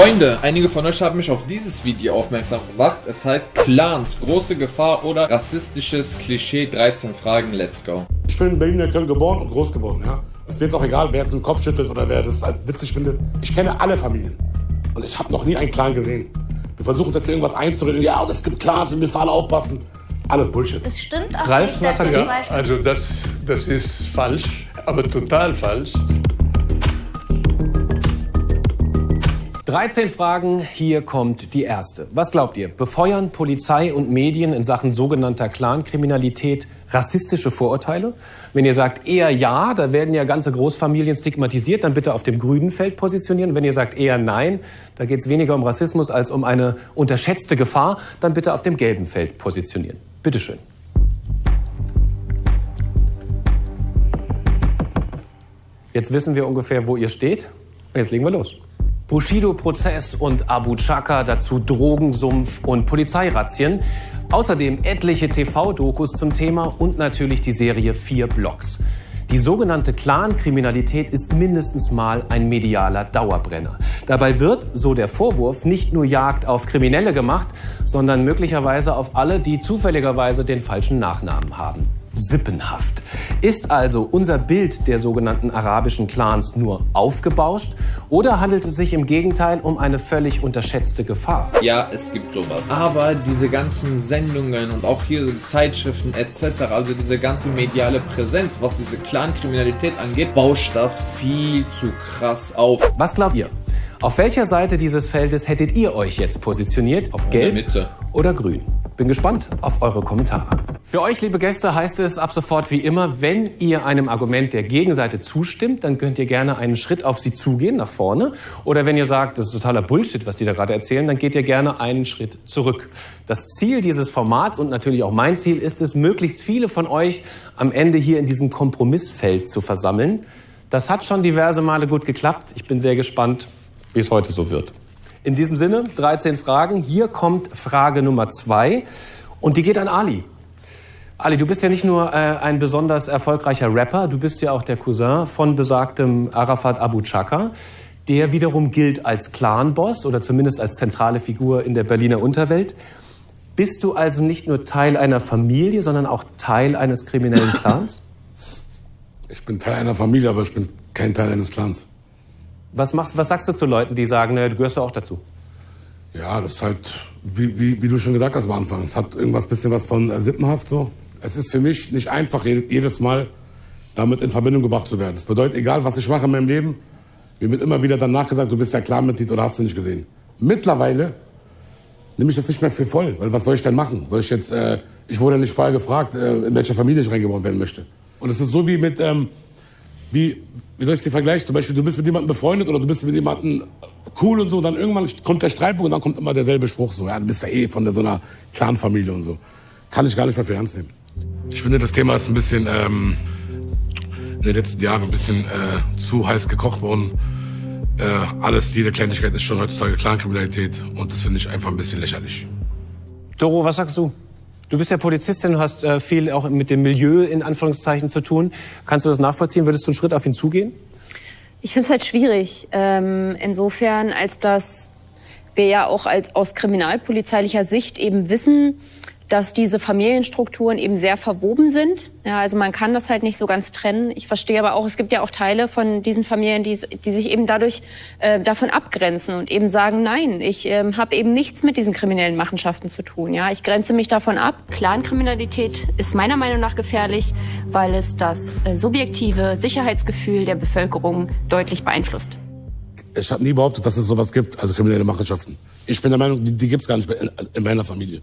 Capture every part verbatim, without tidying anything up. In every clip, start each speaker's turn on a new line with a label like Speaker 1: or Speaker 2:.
Speaker 1: Freunde, einige von euch haben mich auf dieses Video aufmerksam gemacht. Es heißt Clans, große Gefahr oder rassistisches Klischee, dreizehn Fragen, let's go.
Speaker 2: Ich bin in Berlin, in Köln geboren und groß geworden, ja. Es ist mir jetzt auch egal, wer es mit dem Kopf schüttelt oder wer das witzig findet. Ich kenne alle Familien und ich habe noch nie einen Clan gesehen. Wir versuchen jetzt irgendwas einzureden, ja, und es gibt Clans, wir müssen alle aufpassen. Alles Bullshit.
Speaker 3: Das stimmt auch
Speaker 4: Ralf,
Speaker 3: nicht,
Speaker 4: was hat
Speaker 3: ja,
Speaker 5: Also das, das ist falsch, aber total falsch.
Speaker 4: dreizehn Fragen, hier kommt die erste. Was glaubt ihr? Befeuern Polizei und Medien in Sachen sogenannter Clankriminalität rassistische Vorurteile? Wenn ihr sagt eher ja, da werden ja ganze Großfamilien stigmatisiert, dann bitte auf dem grünen Feld positionieren. Wenn ihr sagt eher nein, da geht es weniger um Rassismus als um eine unterschätzte Gefahr, dann bitte auf dem gelben Feld positionieren. Bitteschön. Jetzt wissen wir ungefähr, wo ihr steht. Und jetzt legen wir los. Bushido-Prozess und Abu Chaka, dazu Drogensumpf und Polizeirazzien. Außerdem etliche T V-Dokus zum Thema und natürlich die Serie Vier Blocks. Die sogenannte Clan-Kriminalität ist mindestens mal ein medialer Dauerbrenner. Dabei wird, so der Vorwurf, nicht nur Jagd auf Kriminelle gemacht, sondern möglicherweise auf alle, die zufälligerweise den falschen Nachnamen haben. Sippenhaft. Ist also unser Bild der sogenannten arabischen Clans nur aufgebauscht oder handelt es sich im Gegenteil um eine völlig unterschätzte Gefahr?
Speaker 1: Ja, es gibt sowas. Aber diese ganzen Sendungen und auch hier Zeitschriften et cetera, also diese ganze mediale Präsenz, was diese Clankriminalität angeht, bauscht das viel zu krass auf.
Speaker 4: Was glaubt ihr? Auf welcher Seite dieses Feldes hättet ihr euch jetzt positioniert? Auf Gelb
Speaker 1: Mitte
Speaker 4: oder Grün? Bin gespannt auf eure Kommentare. Für euch, liebe Gäste, heißt es ab sofort wie immer, wenn ihr einem Argument der Gegenseite zustimmt, dann könnt ihr gerne einen Schritt auf sie zugehen, nach vorne. Oder wenn ihr sagt, das ist totaler Bullshit, was die da gerade erzählen, dann geht ihr gerne einen Schritt zurück. Das Ziel dieses Formats und natürlich auch mein Ziel ist es, möglichst viele von euch am Ende hier in diesem Kompromissfeld zu versammeln. Das hat schon diverse Male gut geklappt. Ich bin sehr gespannt, wie es heute so wird. In diesem Sinne, dreizehn Fragen. Hier kommt Frage Nummer zwei und die geht an Ali. Ali, du bist ja nicht nur äh, ein besonders erfolgreicher Rapper, du bist ja auch der Cousin von besagtem Arafat Abu Chaka, der wiederum gilt als Clanboss oder zumindest als zentrale Figur in der Berliner Unterwelt. Bist du also nicht nur Teil einer Familie, sondern auch Teil eines kriminellen Clans?
Speaker 2: Ich bin Teil einer Familie, aber ich bin kein Teil eines Clans.
Speaker 4: Was, machst, was sagst du zu Leuten, die sagen, ne, du gehörst ja auch dazu?
Speaker 2: Ja, das ist halt, wie, wie, wie du schon gesagt hast am Anfang, es hat irgendwas bisschen was von äh, sippenhaft so. Es ist für mich nicht einfach, jedes Mal damit in Verbindung gebracht zu werden. Das bedeutet, egal was ich mache in meinem Leben, mir wird immer wieder danach gesagt, du bist ja Clanmitglied oder hast du nicht gesehen. Mittlerweile nehme ich das nicht mehr für voll, weil was soll ich denn machen? Soll ich jetzt, äh, ich wurde nicht vorher gefragt, äh, in welcher Familie ich reingeboren werden möchte. Und es ist so wie mit, ähm, wie, wie soll ich dir vergleichen? Zum Beispiel, du bist mit jemandem befreundet oder du bist mit jemandem cool und so, dann irgendwann kommt der Streitpunkt und dann kommt immer derselbe Spruch so, ja, du bist ja eh von der, so einer Clanfamilie und so. Kann ich gar nicht mehr für ernst nehmen. Ich finde, das Thema ist ein bisschen ähm, in den letzten Jahren ein bisschen äh, zu heiß gekocht worden. Äh, alles, jede Kleinigkeit ist schon heutzutage Clankriminalität und das finde ich einfach ein bisschen lächerlich.
Speaker 4: Doro, was sagst du? Du bist ja Polizistin, du hast äh, viel auch mit dem Milieu in Anführungszeichen zu tun. Kannst du das nachvollziehen? Würdest du einen Schritt auf ihn zugehen?
Speaker 6: Ich finde es halt schwierig. Ähm, insofern, als dass wir ja auch als, aus kriminalpolizeilicher Sicht eben wissen, dass diese Familienstrukturen eben sehr verwoben sind. Ja, also man kann das halt nicht so ganz trennen. Ich verstehe aber auch, es gibt ja auch Teile von diesen Familien, die, die sich eben dadurch äh, davon abgrenzen und eben sagen, nein, ich äh, habe eben nichts mit diesen kriminellen Machenschaften zu tun. Ja, ich grenze mich davon ab. Clankriminalität ist meiner Meinung nach gefährlich, weil es das äh, subjektive Sicherheitsgefühl der Bevölkerung deutlich beeinflusst.
Speaker 2: Ich habe nie behauptet, dass es sowas gibt, also kriminelle Machenschaften. Ich bin der Meinung, die, die gibt es gar nicht in, in meiner Familie.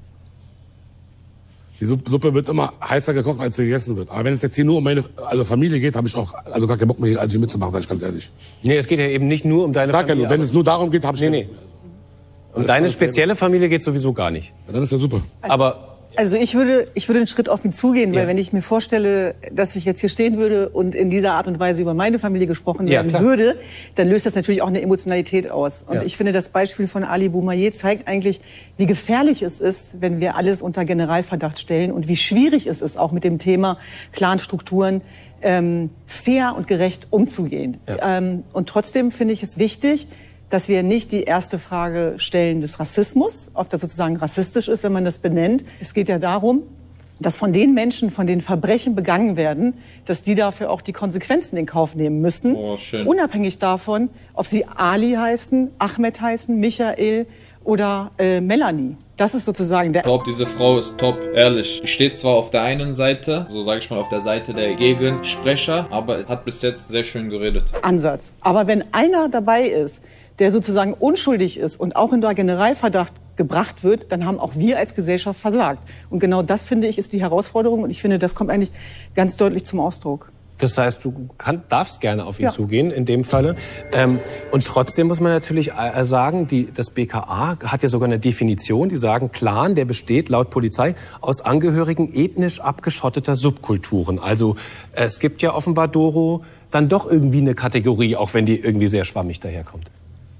Speaker 2: Die Suppe wird immer heißer gekocht, als sie gegessen wird. Aber wenn es jetzt hier nur um meine also Familie geht, habe ich auch also gar keinen Bock mehr, also hier mitzumachen, sag ich ganz ehrlich.
Speaker 4: Nee, es geht ja eben nicht nur um deine
Speaker 2: Sag
Speaker 4: Familie.
Speaker 2: Ja nur, wenn es nur darum geht, habe ich...
Speaker 4: Nee, nee. Um deine spezielle Familie geht sowieso gar nicht.
Speaker 2: Ja, dann ist ja super.
Speaker 4: Aber...
Speaker 7: Also ich würde, ich würde einen Schritt auf ihn zugehen,
Speaker 4: Ja.
Speaker 7: weil wenn ich mir vorstelle, dass ich jetzt hier stehen würde und in dieser Art und Weise über meine Familie gesprochen
Speaker 4: Ja,
Speaker 7: werden
Speaker 4: klar.
Speaker 7: würde, dann löst das natürlich auch eine Emotionalität aus. Und
Speaker 4: Ja.
Speaker 7: ich finde, das Beispiel von Ali Boumaier zeigt eigentlich, wie gefährlich es ist, wenn wir alles unter Generalverdacht stellen und wie schwierig es ist, auch mit dem Thema Clanstrukturen ähm, fair und gerecht umzugehen.
Speaker 4: Ja.
Speaker 7: Ähm, und trotzdem finde ich es wichtig, dass wir nicht die erste Frage stellen des Rassismus, ob das sozusagen rassistisch ist, wenn man das benennt. Es geht ja darum, dass von den Menschen, von denen Verbrechen begangen werden, dass die dafür auch die Konsequenzen in Kauf nehmen müssen.
Speaker 1: Oh, schön.
Speaker 7: Unabhängig davon, ob sie Ali heißen, Ahmed heißen, Michael oder äh, Melanie. Das ist sozusagen der...
Speaker 1: Ich glaube, diese Frau ist top, ehrlich. Die steht zwar auf der einen Seite, so sage ich mal, auf der Seite der Gegensprecher, aber hat bis jetzt sehr schön geredet.
Speaker 7: Ansatz. Aber wenn einer dabei ist, der sozusagen unschuldig ist und auch in der Generalverdacht gebracht wird, dann haben auch wir als Gesellschaft versagt. Und genau das, finde ich, ist die Herausforderung. Und ich finde, das kommt eigentlich ganz deutlich zum Ausdruck.
Speaker 4: Das heißt, du kann, darfst gerne auf ihn
Speaker 7: Ja.
Speaker 4: zugehen, in dem Falle. Ähm, und trotzdem muss man natürlich äh, sagen, die, das B K A hat ja sogar eine Definition. Die sagen, Clan, der besteht laut Polizei aus Angehörigen ethnisch abgeschotteter Subkulturen. Also äh, es gibt ja offenbar, Doro, dann doch irgendwie eine Kategorie, auch wenn die irgendwie sehr schwammig daherkommt.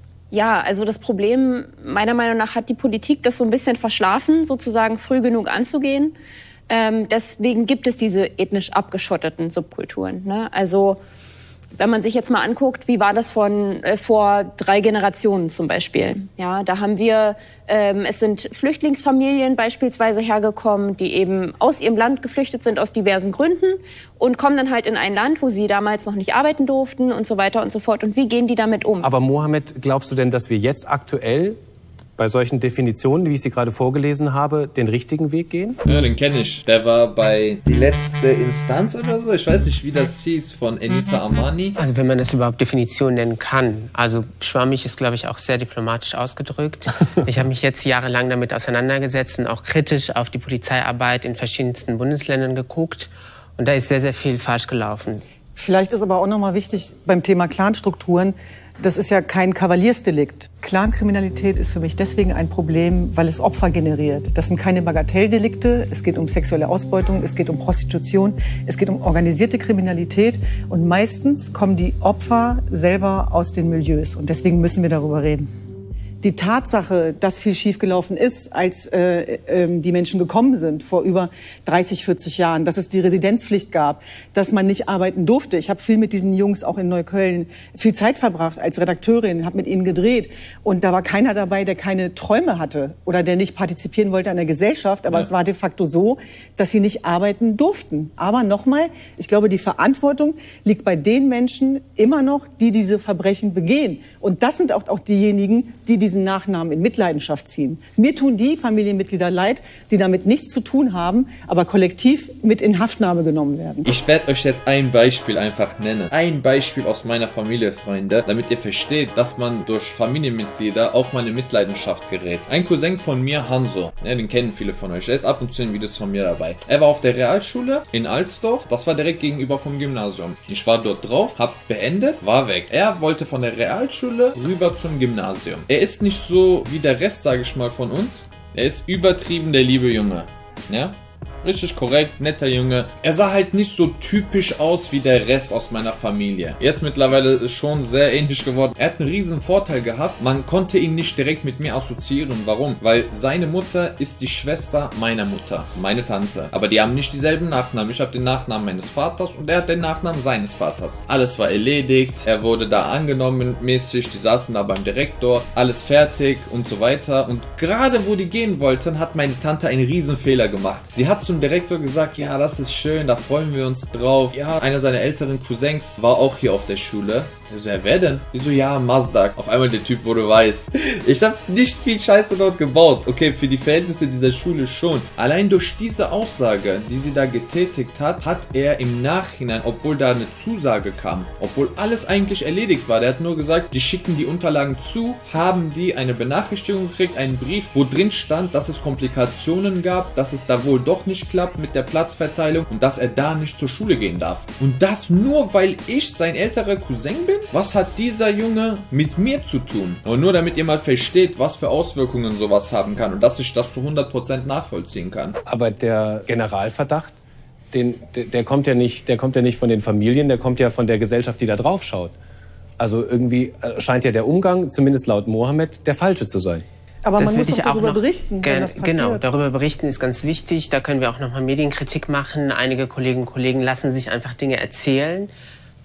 Speaker 6: Ja, also das Problem, meiner Meinung nach, hat die Politik das so ein bisschen verschlafen, sozusagen früh genug anzugehen. Ähm, deswegen gibt es diese ethnisch abgeschotteten Subkulturen. Ne? Also wenn man sich jetzt mal anguckt, wie war das von äh, vor drei Generationen zum Beispiel? Ja, da haben wir, ähm, es sind Flüchtlingsfamilien beispielsweise hergekommen, die eben aus ihrem Land geflüchtet sind aus diversen Gründen und kommen dann halt in ein Land, wo sie damals noch nicht arbeiten durften und so weiter und so fort. Und wie gehen die damit um?
Speaker 4: Aber Mohammed, glaubst du denn, dass wir jetzt aktuell bei solchen Definitionen, wie ich sie gerade vorgelesen habe, den richtigen Weg gehen?
Speaker 1: Ja, den kenne ich. Der war bei Die letzte Instanz oder so. Ich weiß nicht, wie das hieß, von Enisa Amani.
Speaker 3: Also wenn man das überhaupt Definition nennen kann. Also schwammig ist, glaube ich, auch sehr diplomatisch ausgedrückt. Ich habe mich jetzt jahrelang damit auseinandergesetzt und auch kritisch auf die Polizeiarbeit in verschiedensten Bundesländern geguckt. Und da ist sehr, sehr viel falsch gelaufen.
Speaker 7: Vielleicht ist aber auch noch mal wichtig beim Thema Clanstrukturen, das ist ja kein Kavaliersdelikt. Clankriminalität ist für mich deswegen ein Problem, weil es Opfer generiert. Das sind keine Bagatelldelikte. Es geht um sexuelle Ausbeutung, es geht um Prostitution, es geht um organisierte Kriminalität. Und meistens kommen die Opfer selber aus den Milieus. Und deswegen müssen wir darüber reden. Die Tatsache, dass viel schiefgelaufen ist, als äh, äh, die Menschen gekommen sind vor über dreißig, vierzig Jahren, dass es die Residenzpflicht gab, dass man nicht arbeiten durfte. Ich habe viel mit diesen Jungs auch in Neukölln viel Zeit verbracht als Redakteurin, habe mit ihnen gedreht und da war keiner dabei, der keine Träume hatte oder der nicht partizipieren wollte an der Gesellschaft. Aber ja. Es war de facto so, dass sie nicht arbeiten durften. Aber nochmal, ich glaube, die Verantwortung liegt bei den Menschen immer noch, die diese Verbrechen begehen. Und das sind auch, auch diejenigen, die diesen Nachnamen in Mitleidenschaft ziehen. Mir tun die Familienmitglieder leid, die damit nichts zu tun haben, aber kollektiv mit in Haftnahme genommen werden.
Speaker 1: Ich werde euch jetzt ein Beispiel einfach nennen. Ein Beispiel aus meiner Familie, Freunde, damit ihr versteht, dass man durch Familienmitglieder auch mal in Mitleidenschaft gerät. Ein Cousin von mir, Hanso, ja, den kennen viele von euch, der ist ab und zu in Videos von mir dabei. Er war auf der Realschule in Alsdorf, das war direkt gegenüber vom Gymnasium. Ich war dort drauf, hab beendet, war weg. Er wollte von der Realschule rüber zum Gymnasium. Er ist nicht so wie der Rest, sage ich mal, von uns. Er ist übertrieben der liebe Junge. Ja? Richtig korrekt, netter Junge. Er sah halt nicht so typisch aus wie der Rest aus meiner Familie. Jetzt mittlerweile ist schon sehr ähnlich geworden. Er hat einen riesen Vorteil gehabt. Man konnte ihn nicht direkt mit mir assoziieren. Warum? Weil seine Mutter ist die Schwester meiner Mutter, meine Tante. Aber die haben nicht dieselben Nachnamen. Ich habe den Nachnamen meines Vaters und er hat den Nachnamen seines Vaters. Alles war erledigt. Er wurde da angenommen mäßig. Die saßen da beim Direktor. Alles fertig und so weiter. Und gerade wo die gehen wollten, hat meine Tante einen riesen Fehler gemacht. Sie hat zum Direktor gesagt, ja, das ist schön, da freuen wir uns drauf. Ja, einer seiner älteren Cousins war auch hier auf der Schule. Ich so, ja, wer denn? Ich so, ja, Mazdak. Auf einmal der Typ wurde weiß. Ich habe nicht viel Scheiße dort gebaut. Okay, für die Verhältnisse dieser Schule schon. Allein durch diese Aussage, die sie da getätigt hat, hat er im Nachhinein, obwohl da eine Zusage kam, obwohl alles eigentlich erledigt war, der hat nur gesagt, die schicken die Unterlagen zu, haben die eine Benachrichtigung gekriegt, einen Brief, wo drin stand, dass es Komplikationen gab, dass es da wohl doch nicht klappt mit der Platzverteilung und dass er da nicht zur Schule gehen darf. Und das nur, weil ich sein älterer Cousin bin? Was hat dieser Junge mit mir zu tun? Und nur damit ihr mal versteht, was für Auswirkungen sowas haben kann und dass ich das zu hundert Prozent nachvollziehen kann.
Speaker 4: Aber der Generalverdacht, den, der, der, kommt ja nicht, der kommt ja nicht von den Familien, der kommt ja von der Gesellschaft, die da drauf schaut. Also irgendwie scheint ja der Umgang, zumindest laut Mohammed, der falsche zu sein.
Speaker 7: Aber
Speaker 3: das
Speaker 7: man muss doch darüber
Speaker 3: noch,
Speaker 7: berichten, wenn das passiert.
Speaker 3: Genau, darüber berichten ist ganz wichtig. Da können wir auch noch mal Medienkritik machen. Einige Kolleginnen und Kollegen lassen sich einfach Dinge erzählen.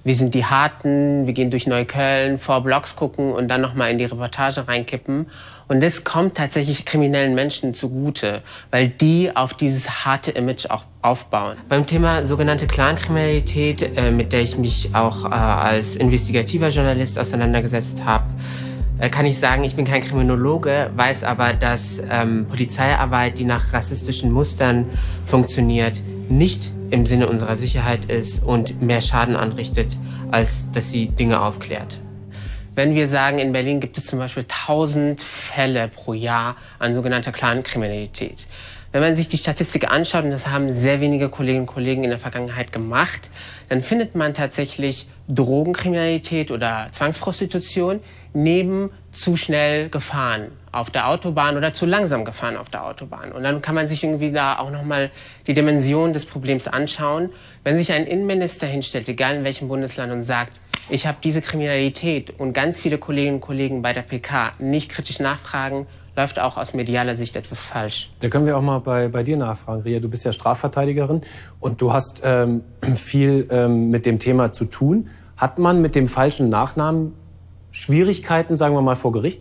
Speaker 3: wir sind die Harten, wir gehen durch Neukölln, vor Blocks gucken und dann nochmal in die Reportage reinkippen. Und das kommt tatsächlich kriminellen Menschen zugute, weil die auf dieses harte Image auch aufbauen. Beim Thema sogenannte Clankriminalität, äh, mit der ich mich auch äh, als investigativer Journalist auseinandergesetzt habe, äh, kann ich sagen, ich bin kein Kriminologe, weiß aber, dass ähm, Polizeiarbeit, die nach rassistischen Mustern funktioniert, nicht im Sinne unserer Sicherheit ist und mehr Schaden anrichtet, als dass sie Dinge aufklärt. Wenn wir sagen, in Berlin gibt es zum Beispiel tausend Fälle pro Jahr an sogenannter Clankriminalität. Wenn man sich die Statistik anschaut, und das haben sehr wenige Kolleginnen und Kollegen in der Vergangenheit gemacht, dann findet man tatsächlich Drogenkriminalität oder Zwangsprostitution neben zu schnell gefahren auf der Autobahn oder zu langsam gefahren auf der Autobahn. Und dann kann man sich irgendwie da auch nochmal die Dimension des Problems anschauen. Wenn sich ein Innenminister hinstellt, egal in welchem Bundesland, und sagt, ich habe diese Kriminalität und ganz viele Kolleginnen und Kollegen bei der P K nicht kritisch nachfragen, läuft auch aus medialer Sicht etwas falsch.
Speaker 4: Da können wir auch mal bei, bei dir nachfragen, Ria. Du bist ja Strafverteidigerin und du hast ähm, viel ähm, mit dem Thema zu tun. Hat man mit dem falschen Nachnamen Schwierigkeiten, sagen wir mal, vor Gericht?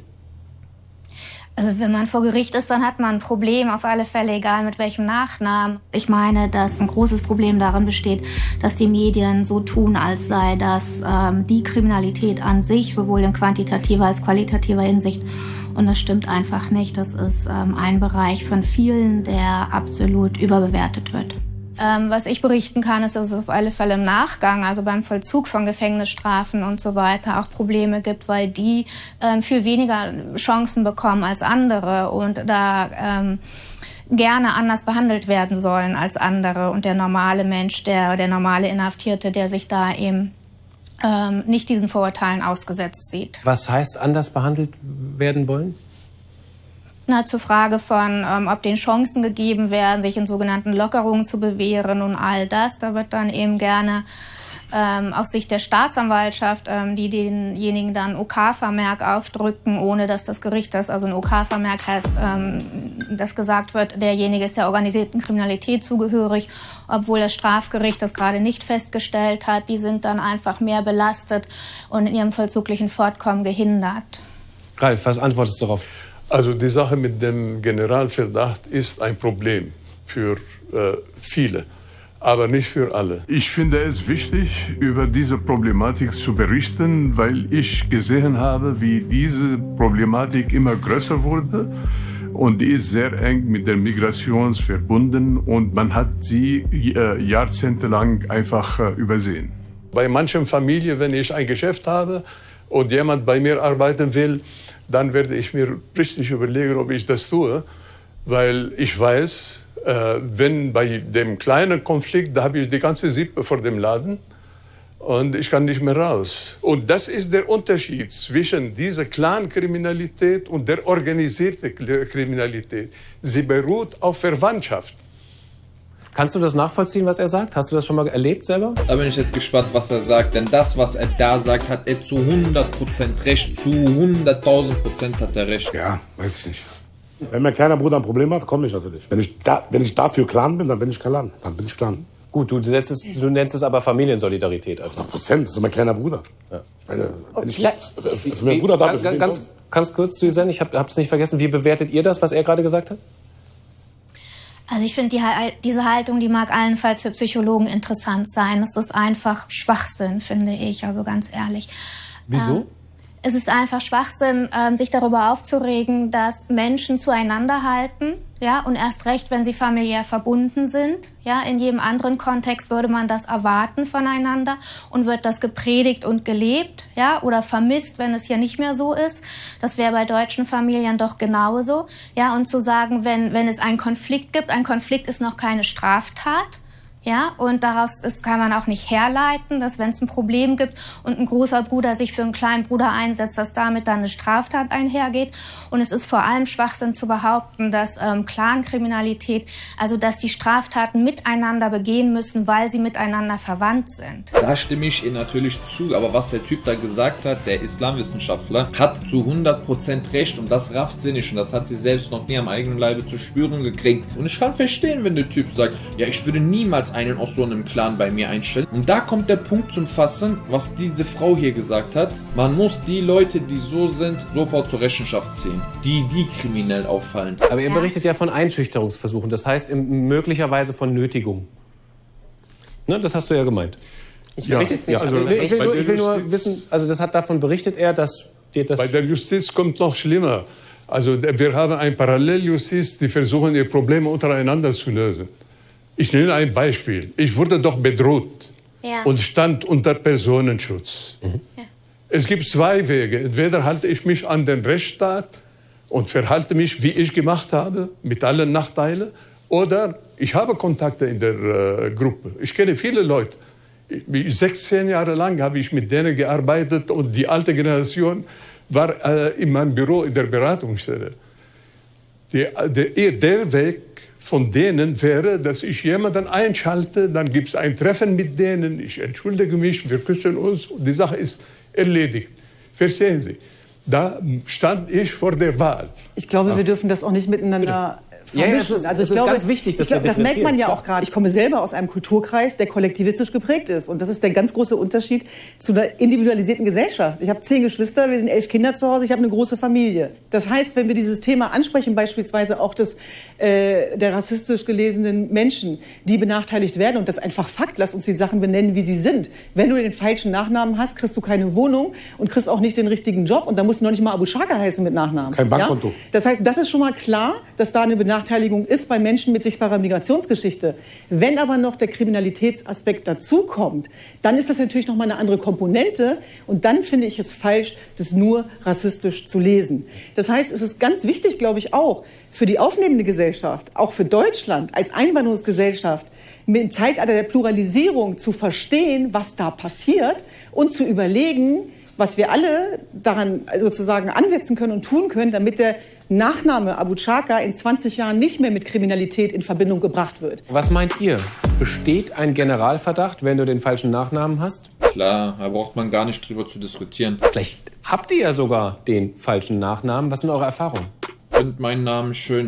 Speaker 8: Also wenn man vor Gericht ist, dann hat man ein Problem, auf alle Fälle, egal mit welchem Nachnamen. Ich meine, dass ein großes Problem darin besteht, dass die Medien so tun, als sei das ähm, die Kriminalität an sich, sowohl in quantitativer als qualitativer Hinsicht. Und das stimmt einfach nicht. Das ist ähm, ein Bereich von vielen, der absolut überbewertet wird. Ähm, was ich berichten kann, ist, dass es auf alle Fälle im Nachgang, also beim Vollzug von Gefängnisstrafen und so weiter, auch Probleme gibt, weil die ähm, viel weniger Chancen bekommen als andere und da ähm, gerne anders behandelt werden sollen als andere. Und der normale Mensch, der, der normale Inhaftierte, der sich da eben ähm, nicht diesen Vorurteilen ausgesetzt sieht.
Speaker 4: Was heißt anders behandelt werden wollen?
Speaker 8: Na, zur Frage von, ähm, ob den Chancen gegeben werden, sich in sogenannten Lockerungen zu bewähren und all das. Da wird dann eben gerne ähm, aus Sicht der Staatsanwaltschaft, ähm, die denjenigen dann O K-Vermerk aufdrücken, ohne dass das Gericht das, also ein O K-Vermerk heißt, ähm, dass gesagt wird, derjenige ist der organisierten Kriminalität zugehörig, obwohl das Strafgericht das gerade nicht festgestellt hat. Die sind dann einfach mehr belastet und in ihrem vollzuglichen Fortkommen gehindert.
Speaker 4: Ralf, was antwortest du darauf?
Speaker 5: Also die Sache mit dem Generalverdacht ist ein Problem für äh, viele, aber nicht für alle.
Speaker 9: Ich finde es wichtig, über diese Problematik zu berichten, weil ich gesehen habe, wie diese Problematik immer größer wurde. Und die ist sehr eng mit der Migration verbunden und man hat sie äh, jahrzehntelang einfach äh, übersehen.
Speaker 5: Bei manchen Familien, wenn ich ein Geschäft habe und jemand bei mir arbeiten will, dann werde ich mir richtig überlegen, ob ich das tue, weil ich weiß, äh, wenn bei dem kleinen Konflikt, da habe ich die ganze Sippe vor dem Laden und ich kann nicht mehr raus. Und das ist der Unterschied zwischen dieser Clankriminalität und der organisierten Kriminalität. Sie beruht auf Verwandtschaft.
Speaker 4: Kannst du das nachvollziehen, was er sagt? Hast du das schon mal erlebt selber?
Speaker 1: Da bin ich jetzt gespannt, was er sagt. Denn das, was er da sagt, hat er zu hundert Prozent recht. Zu hunderttausend Prozent hat er recht.
Speaker 2: Ja, weiß ich nicht. Wenn mein kleiner Bruder ein Problem hat, komme ich natürlich. Wenn ich, da, wenn ich dafür Clan bin, dann bin ich Clan. Dann bin ich Clan.
Speaker 4: Gut, du, setzt es, du nennst es aber Familiensolidarität. Also.
Speaker 2: hundert Prozent, das ist mein kleiner Bruder. Ja. Ich meine, wenn ich
Speaker 4: für, für meinen Bruder da bin, ganz, ganz, ganz kurz zu Susanne, ich habe es nicht vergessen. Wie bewertet ihr das, was er gerade gesagt hat?
Speaker 8: Also ich finde, die, diese Haltung, die mag allenfalls für Psychologen interessant sein. Es ist einfach Schwachsinn, finde ich, also ganz ehrlich.
Speaker 4: Wieso?
Speaker 8: Ähm, es ist einfach Schwachsinn, ähm, sich darüber aufzuregen, dass Menschen zueinander halten, ja, und erst recht, wenn sie familiär verbunden sind. Ja, in jedem anderen Kontext würde man das erwarten voneinander und wird das gepredigt und gelebt, ja, oder vermisst, wenn es hier nicht mehr so ist. Das wäre bei deutschen Familien doch genauso, ja, und zu sagen, wenn, wenn es einen Konflikt gibt, ein Konflikt ist noch keine Straftat. Ja, und daraus ist, kann man auch nicht herleiten, dass wenn es ein Problem gibt und ein großer Bruder sich für einen kleinen Bruder einsetzt, dass damit dann eine Straftat einhergeht. Und es ist vor allem Schwachsinn zu behaupten, dass ähm, Clankriminalität, also dass die Straftaten miteinander begehen müssen, weil sie miteinander verwandt sind.
Speaker 1: Da stimme ich Ihnen natürlich zu, aber was der Typ da gesagt hat, der Islamwissenschaftler, hat zu hundert Prozent recht und das rafft sie nicht und das hat sie selbst noch nie am eigenen Leibe zu spüren gekriegt. Und ich kann verstehen, wenn der Typ sagt, ja, ich würde niemals einen aus so einem Clan bei mir einstellen. Und da kommt der Punkt zum Fassen, was diese Frau hier gesagt hat. Man muss die Leute, die so sind, sofort zur Rechenschaft ziehen, die die kriminell auffallen.
Speaker 4: Aber ihr berichtet ja von Einschüchterungsversuchen, das heißt möglicherweise von Nötigung. Ne, das hast du ja gemeint. Ich,
Speaker 5: ja,
Speaker 4: nicht, ja. Also, ich, will nur, ich will nur wissen, also das hat davon berichtet er, dass dir das...
Speaker 5: Bei der Justiz kommt noch schlimmer. Also wir haben eine Paralleljustiz, die versuchen, ihre Probleme untereinander zu lösen. Ich nenne ein Beispiel. Ich wurde doch bedroht ja. und stand unter Personenschutz. Mhm. Ja. Es gibt zwei Wege. Entweder halte ich mich an den Rechtsstaat und verhalte mich, wie ich gemacht habe, mit allen Nachteilen, oder ich habe Kontakte in der äh, Gruppe. Ich kenne viele Leute. Ich, sechzehn Jahre lang habe ich mit denen gearbeitet und die alte Generation war äh, in meinem Büro in der Beratungsstelle. Die, der, der Weg von denen wäre, dass ich jemanden einschalte, dann gibt es ein Treffen mit denen, ich entschuldige mich, wir küssen uns und die Sache ist erledigt. Verstehen Sie? Da stand ich vor der Wahl.
Speaker 7: Ich glaube, ja. wir dürfen das auch nicht miteinander
Speaker 4: Ja, ja, das ist, also ich das glaube, ist ganz wichtig, dass
Speaker 7: ich glaube, das merkt man ja auch gerade. Ich komme selber aus einem Kulturkreis, der kollektivistisch geprägt ist. Und das ist der ganz große Unterschied zu einer individualisierten Gesellschaft. Ich habe zehn Geschwister, wir sind elf Kinder zu Hause, ich habe eine große Familie. Das heißt, wenn wir dieses Thema ansprechen, beispielsweise auch des, äh, der rassistisch gelesenen Menschen, die benachteiligt werden, und das ist einfach Fakt, lass uns die Sachen benennen, wie sie sind. Wenn du den falschen Nachnamen hast, kriegst du keine Wohnung und kriegst auch nicht den richtigen Job. Und da musst du noch nicht mal Abu Shaka heißen mit Nachnamen.
Speaker 2: Kein Bankkonto.
Speaker 7: Ja? Das heißt, das ist schon mal klar, dass da eine Benachteiligung ist bei Menschen mit sichtbarer Migrationsgeschichte. Wenn aber noch der Kriminalitätsaspekt dazukommt, dann ist das natürlich noch mal eine andere Komponente. Und dann finde ich es falsch, das nur rassistisch zu lesen. Das heißt, es ist ganz wichtig, glaube ich, auch für die aufnehmende Gesellschaft, auch für Deutschland als Einwanderungsgesellschaft, im Zeitalter der Pluralisierung zu verstehen, was da passiert und zu überlegen, was wir alle daran sozusagen ansetzen können und tun können, damit der Nachname Abu Shaka in zwanzig Jahren nicht mehr mit Kriminalität in Verbindung gebracht wird.
Speaker 4: Was meint ihr? Besteht ein Generalverdacht, wenn du den falschen Nachnamen hast?
Speaker 1: Klar, da braucht man gar nicht drüber zu diskutieren.
Speaker 4: Vielleicht habt ihr ja sogar den falschen Nachnamen. Was sind eure Erfahrungen?
Speaker 1: Ich finde meinen Namen schön.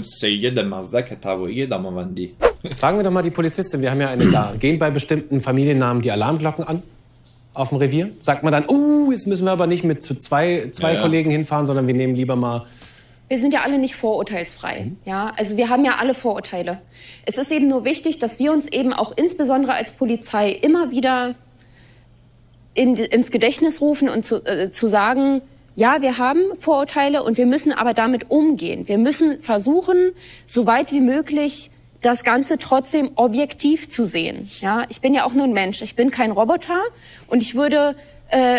Speaker 1: Fragen
Speaker 4: wir doch mal die Polizistin, wir haben ja eine da. Gehen bei bestimmten Familiennamen die Alarmglocken an? Auf dem Revier? Sagt man dann, uh, jetzt müssen wir aber nicht mit zu zwei, zwei ja, ja. Kollegen hinfahren, sondern wir nehmen lieber mal...
Speaker 6: Wir sind ja alle nicht vorurteilsfrei. Mhm. Ja? Also wir haben ja alle Vorurteile. Es ist eben nur wichtig, dass wir uns eben auch insbesondere als Polizei immer wieder in, ins Gedächtnis rufen und zu, äh, zu sagen, ja, wir haben Vorurteile und wir müssen aber damit umgehen. Wir müssen versuchen, so weit wie möglich das Ganze trotzdem objektiv zu sehen. Ja, ich bin ja auch nur ein Mensch, ich bin kein Roboter und ich würde äh,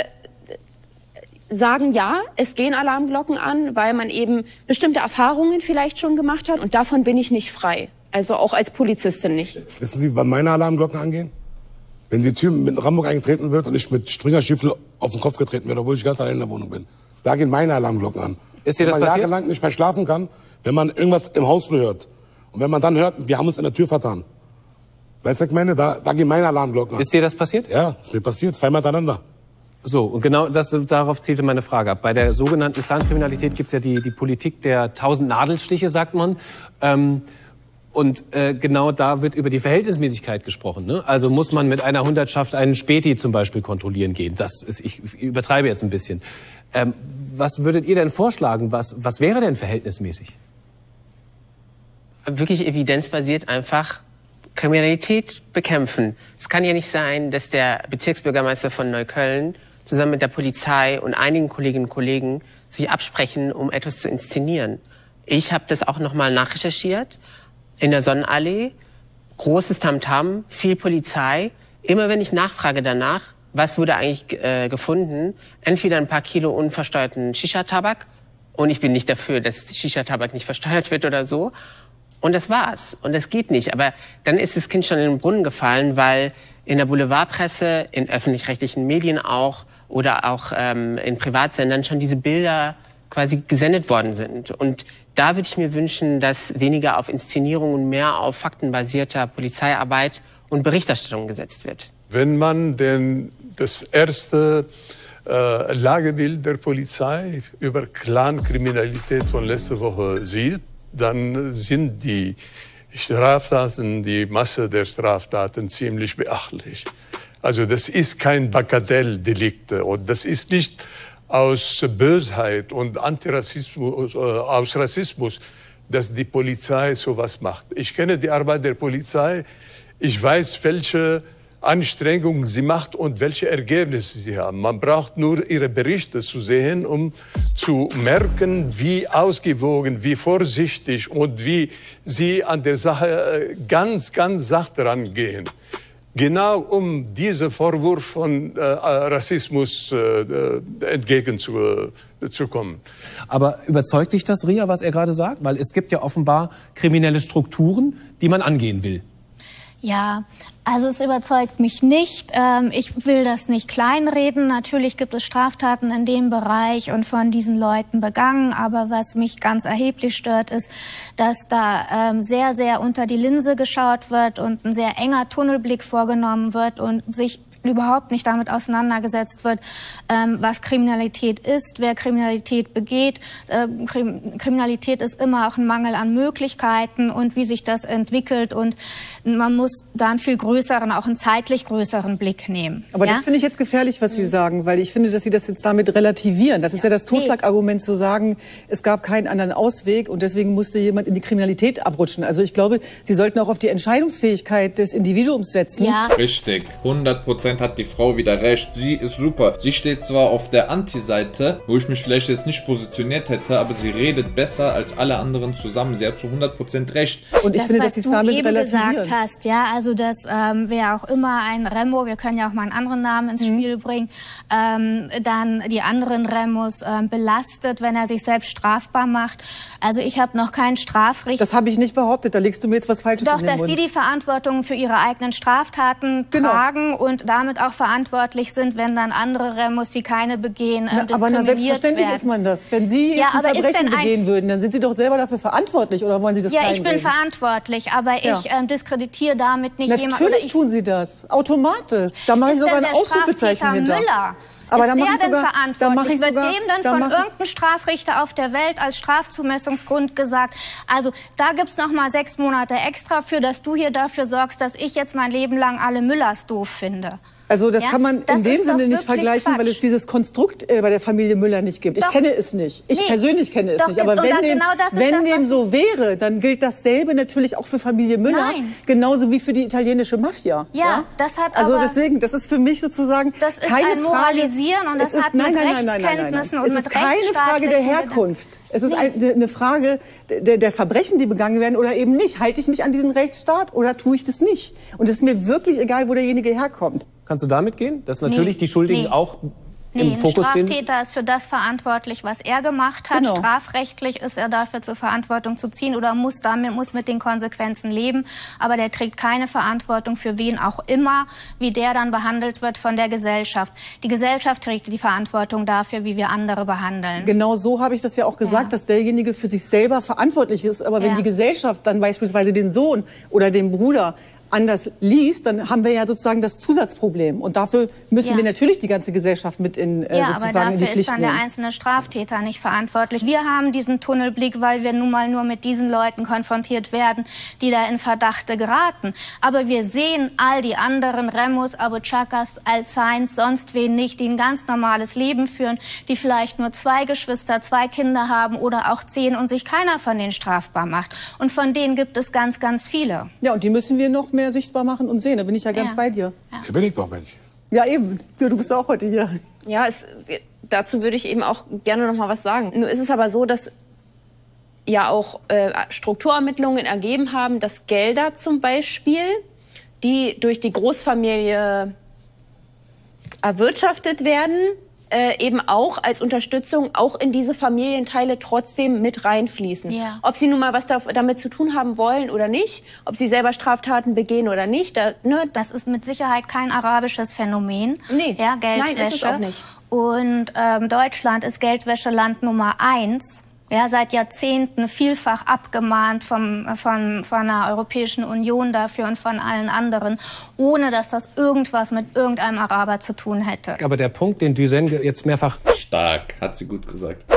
Speaker 6: sagen, ja, es gehen Alarmglocken an, weil man eben bestimmte Erfahrungen vielleicht schon gemacht hat und davon bin ich nicht frei. Also auch als Polizistin nicht.
Speaker 2: Wissen Sie, wann meine Alarmglocken angehen? Wenn die Tür mit Rambock eingetreten wird und ich mit Springerstiefel auf den Kopf getreten werde, obwohl ich ganz allein in der Wohnung bin. Da gehen meine Alarmglocken an.
Speaker 4: Ist dir das
Speaker 2: passiert? Wenn man jahrelang nicht mehr schlafen kann, wenn man irgendwas im Haus hört. Und wenn man dann hört, wir haben uns in der Tür vertan. Weißt du, ich meine, da, da gehen meine Alarmglocken an.
Speaker 4: Ist dir das passiert?
Speaker 2: Ja, ist mir passiert, zweimal hintereinander.
Speaker 4: So, und genau das, darauf zielte meine Frage ab. Bei der sogenannten Clankriminalität gibt es ja die, die Politik der tausend Nadelstiche, sagt man. Ähm, und äh, genau da wird über die Verhältnismäßigkeit gesprochen. Ne? Also muss man mit einer Hundertschaft einen Späti zum Beispiel kontrollieren gehen. Das ist, ich, ich übertreibe jetzt ein bisschen. Ähm, was würdet ihr denn vorschlagen? Was, was wäre denn verhältnismäßig?
Speaker 3: Wirklich evidenzbasiert einfach Kriminalität bekämpfen. Es kann ja nicht sein, dass der Bezirksbürgermeister von Neukölln zusammen mit der Polizei und einigen Kolleginnen und Kollegen sich absprechen, um etwas zu inszenieren. Ich habe das auch nochmal nachrecherchiert. In der Sonnenallee, großes Tamtam, viel Polizei. Immer wenn ich nachfrage danach, was wurde eigentlich äh, gefunden, entweder ein paar Kilo unversteuerten Shisha-Tabak, und ich bin nicht dafür, dass Shisha-Tabak nicht versteuert wird oder so, und das war's. Und das geht nicht. Aber dann ist das Kind schon in den Brunnen gefallen, weil in der Boulevardpresse, in öffentlich-rechtlichen Medien auch oder auch ähm, in Privatsendern schon diese Bilder quasi gesendet worden sind. Und da würde ich mir wünschen, dass weniger auf Inszenierung und mehr auf faktenbasierter Polizeiarbeit und Berichterstattung gesetzt wird.
Speaker 5: Wenn man denn das erste äh, Lagebild der Polizei über Clankriminalität von letzter Woche sieht, dann sind die Straftaten, die Masse der Straftaten ziemlich beachtlich. Also das ist kein Bagatelldelikte und das ist nicht aus Bösheit und Antirassismus, äh, aus Rassismus, dass die Polizei sowas macht. Ich kenne die Arbeit der Polizei, ich weiß, welche Anstrengungen sie macht und welche Ergebnisse sie haben. Man braucht nur ihre Berichte zu sehen, um zu merken, wie ausgewogen, wie vorsichtig und wie sie an der Sache ganz, ganz sacht rangehen. Genau um diesen Vorwurf von äh, Rassismus äh, entgegenzukommen.
Speaker 4: Aber überzeugt dich das, Ria, was er gerade sagt? Weil es gibt ja offenbar kriminelle Strukturen, die man angehen will.
Speaker 8: Ja, also es überzeugt mich nicht. Ähm, ich will das nicht kleinreden. Natürlich gibt es Straftaten in dem Bereich und von diesen Leuten begangen. Aber was mich ganz erheblich stört, ist, dass da ähm, sehr, sehr unter die Linse geschaut wird und ein sehr enger Tunnelblick vorgenommen wird und sich überhaupt nicht damit auseinandergesetzt wird, ähm, was Kriminalität ist, wer Kriminalität begeht. Ähm, Krim Kriminalität ist immer auch ein Mangel an Möglichkeiten und wie sich das entwickelt. Und man muss da einen viel größeren, auch einen zeitlich größeren Blick nehmen.
Speaker 7: Aber
Speaker 8: ja?
Speaker 7: das finde ich jetzt gefährlich, was Sie sagen, weil ich finde, dass Sie das jetzt damit relativieren. Das ist ja, ja das Totschlagargument zu sagen, es gab keinen anderen Ausweg und deswegen musste jemand in die Kriminalität abrutschen. Also ich glaube, Sie sollten auch auf die Entscheidungsfähigkeit des Individuums setzen.
Speaker 8: Ja.
Speaker 1: Richtig, hundert Prozent hat die Frau wieder recht. Sie ist super. Sie steht zwar auf der Anti-Seite, wo ich mich vielleicht jetzt nicht positioniert hätte, aber sie redet besser als alle anderen zusammen. Sie hat zu hundert Prozent recht.
Speaker 7: Und ich
Speaker 8: das,
Speaker 7: finde, dass Sie es damit
Speaker 8: eben
Speaker 7: relativieren.
Speaker 8: gesagt hast, ja, also das ähm, wäre auch immer ein Remo, wir können ja auch mal einen anderen Namen ins mhm. Spiel bringen, ähm, dann die anderen Remos ähm, belastet, wenn er sich selbst strafbar macht. Also ich habe noch keinen Strafrichter.
Speaker 7: Das habe ich nicht behauptet, da legst du mir jetzt was Falsches
Speaker 8: Doch,
Speaker 7: in den
Speaker 8: dass
Speaker 7: Mund.
Speaker 8: die die Verantwortung für ihre eigenen Straftaten
Speaker 7: genau.
Speaker 8: tragen und damit auch verantwortlich sind, wenn dann andere Remos, die keine begehen, äh,
Speaker 7: na, aber na, selbstverständlich
Speaker 8: werden.
Speaker 7: ist man das. Wenn Sie jetzt
Speaker 8: ja,
Speaker 7: ein Verbrechen begehen würden, dann sind Sie doch selber dafür verantwortlich, oder wollen Sie das
Speaker 8: Ja, ich bin
Speaker 7: kleinreden?
Speaker 8: verantwortlich, aber
Speaker 7: ja.
Speaker 8: ich ähm, diskreditiere damit nicht
Speaker 7: Natürlich
Speaker 8: jemanden.
Speaker 7: Natürlich tun Sie das, automatisch. Da mache ich sogar ein Ausrufezeichen hinter.
Speaker 8: Müller?
Speaker 7: Aber
Speaker 8: ist
Speaker 7: dann
Speaker 8: der
Speaker 7: ich
Speaker 8: denn
Speaker 7: sogar,
Speaker 8: verantwortlich?
Speaker 7: Dann
Speaker 8: Wird
Speaker 7: sogar,
Speaker 8: dem dann
Speaker 7: dann
Speaker 8: von irgendeinem Strafrichter auf der Welt als Strafzumessungsgrund gesagt, also da gibt's noch mal sechs Monate extra für, dass du hier dafür sorgst, dass ich jetzt mein Leben lang alle Müllers doof finde?
Speaker 7: Also das
Speaker 8: ja?
Speaker 7: kann man
Speaker 8: das
Speaker 7: in dem Sinne nicht vergleichen,
Speaker 8: Quatsch.
Speaker 7: weil es dieses Konstrukt äh, bei der Familie Müller nicht gibt.
Speaker 8: Doch.
Speaker 7: Ich kenne es nicht. Ich
Speaker 8: nee.
Speaker 7: persönlich kenne es
Speaker 8: Doch,
Speaker 7: nicht. Aber wenn dem,
Speaker 8: genau
Speaker 7: wenn
Speaker 8: das,
Speaker 7: dem so wäre, dann gilt dasselbe natürlich auch für Familie Müller,
Speaker 8: Nein.
Speaker 7: genauso wie für die italienische Mafia.
Speaker 8: Ja,
Speaker 7: ja?
Speaker 8: das hat
Speaker 7: also
Speaker 8: aber...
Speaker 7: deswegen, das ist für mich sozusagen
Speaker 8: das ist
Speaker 7: keine
Speaker 8: ein
Speaker 7: Frage...
Speaker 8: Moralisieren und das
Speaker 7: ist,
Speaker 8: hat
Speaker 7: nein,
Speaker 8: mit
Speaker 7: nein, nein, nein, nein, nein,
Speaker 8: Rechtskenntnissen
Speaker 7: nein.
Speaker 8: und
Speaker 7: es
Speaker 8: mit
Speaker 7: ist keine Frage der Herkunft. Es ist nee. eine Frage der, der Verbrechen, die begangen werden oder eben nicht. Halte ich mich an diesen Rechtsstaat oder tue ich das nicht? Und es ist mir wirklich egal, wo derjenige herkommt.
Speaker 4: Kannst du damit gehen? Dass natürlich nee, die Schuldigen nee. auch im
Speaker 8: nee,
Speaker 4: Fokus stehen?
Speaker 8: Ein Straftäter ist für das verantwortlich, was er gemacht hat.
Speaker 7: Genau.
Speaker 8: Strafrechtlich ist er dafür zur Verantwortung zu ziehen oder muss damit muss mit den Konsequenzen leben. Aber der trägt keine Verantwortung für wen auch immer, wie der dann behandelt wird von der Gesellschaft. Die Gesellschaft trägt die Verantwortung dafür, wie wir andere behandeln.
Speaker 7: Genau so habe ich das ja auch gesagt, ja. dass derjenige für sich selber verantwortlich ist. Aber wenn ja. die Gesellschaft dann beispielsweise den Sohn oder den Bruder anders liest, dann haben wir ja sozusagen das Zusatzproblem. Und dafür müssen ja. wir natürlich die ganze Gesellschaft mit in, äh,
Speaker 8: ja,
Speaker 7: sozusagen in die Pflicht nehmen.
Speaker 8: Ja, aber dafür ist dann der einzelne Straftäter nicht verantwortlich. Wir haben diesen Tunnelblick, weil wir nun mal nur mit diesen Leuten konfrontiert werden, die da in Verdachte geraten. Aber wir sehen all die anderen, Remos, Abu Chakas, Al-Sains, sonst wen nicht, die ein ganz normales Leben führen, die vielleicht nur zwei Geschwister, zwei Kinder haben oder auch zehn und sich keiner von denen strafbar macht. Und von denen gibt es ganz, ganz viele.
Speaker 7: Ja, und die müssen wir noch mehr sichtbar machen und sehen. Da bin ich ja ganz
Speaker 8: ja.
Speaker 7: bei dir.
Speaker 2: Ja. Hier bin ich doch, Mensch.
Speaker 7: Ja, eben. Du, du bist auch heute hier.
Speaker 6: Ja, es, dazu würde ich eben auch gerne noch mal was sagen. Nur ist es aber so, dass ja auch äh, Strukturermittlungen ergeben haben, dass Gelder zum Beispiel, die durch die Großfamilie erwirtschaftet werden, Äh, eben auch als Unterstützung auch in diese Familienteile trotzdem mit reinfließen.
Speaker 8: Ja.
Speaker 6: Ob sie nun mal was da, damit zu tun haben wollen oder nicht, ob sie selber Straftaten begehen oder nicht. Da, ne,
Speaker 8: das ist mit Sicherheit kein arabisches Phänomen.
Speaker 6: Nee.
Speaker 8: Ja, Geldwäsche.
Speaker 6: Nein, ist es auch nicht.
Speaker 8: Und ähm, Deutschland ist Geldwäscheland Nummer eins. Ja, seit Jahrzehnten vielfach abgemahnt vom, von, von der Europäischen Union dafür und von allen anderen, ohne dass das irgendwas mit irgendeinem Araber zu tun hätte.
Speaker 4: Aber der Punkt, den Düsen jetzt mehrfach...
Speaker 1: Stark, hat sie gut gesagt.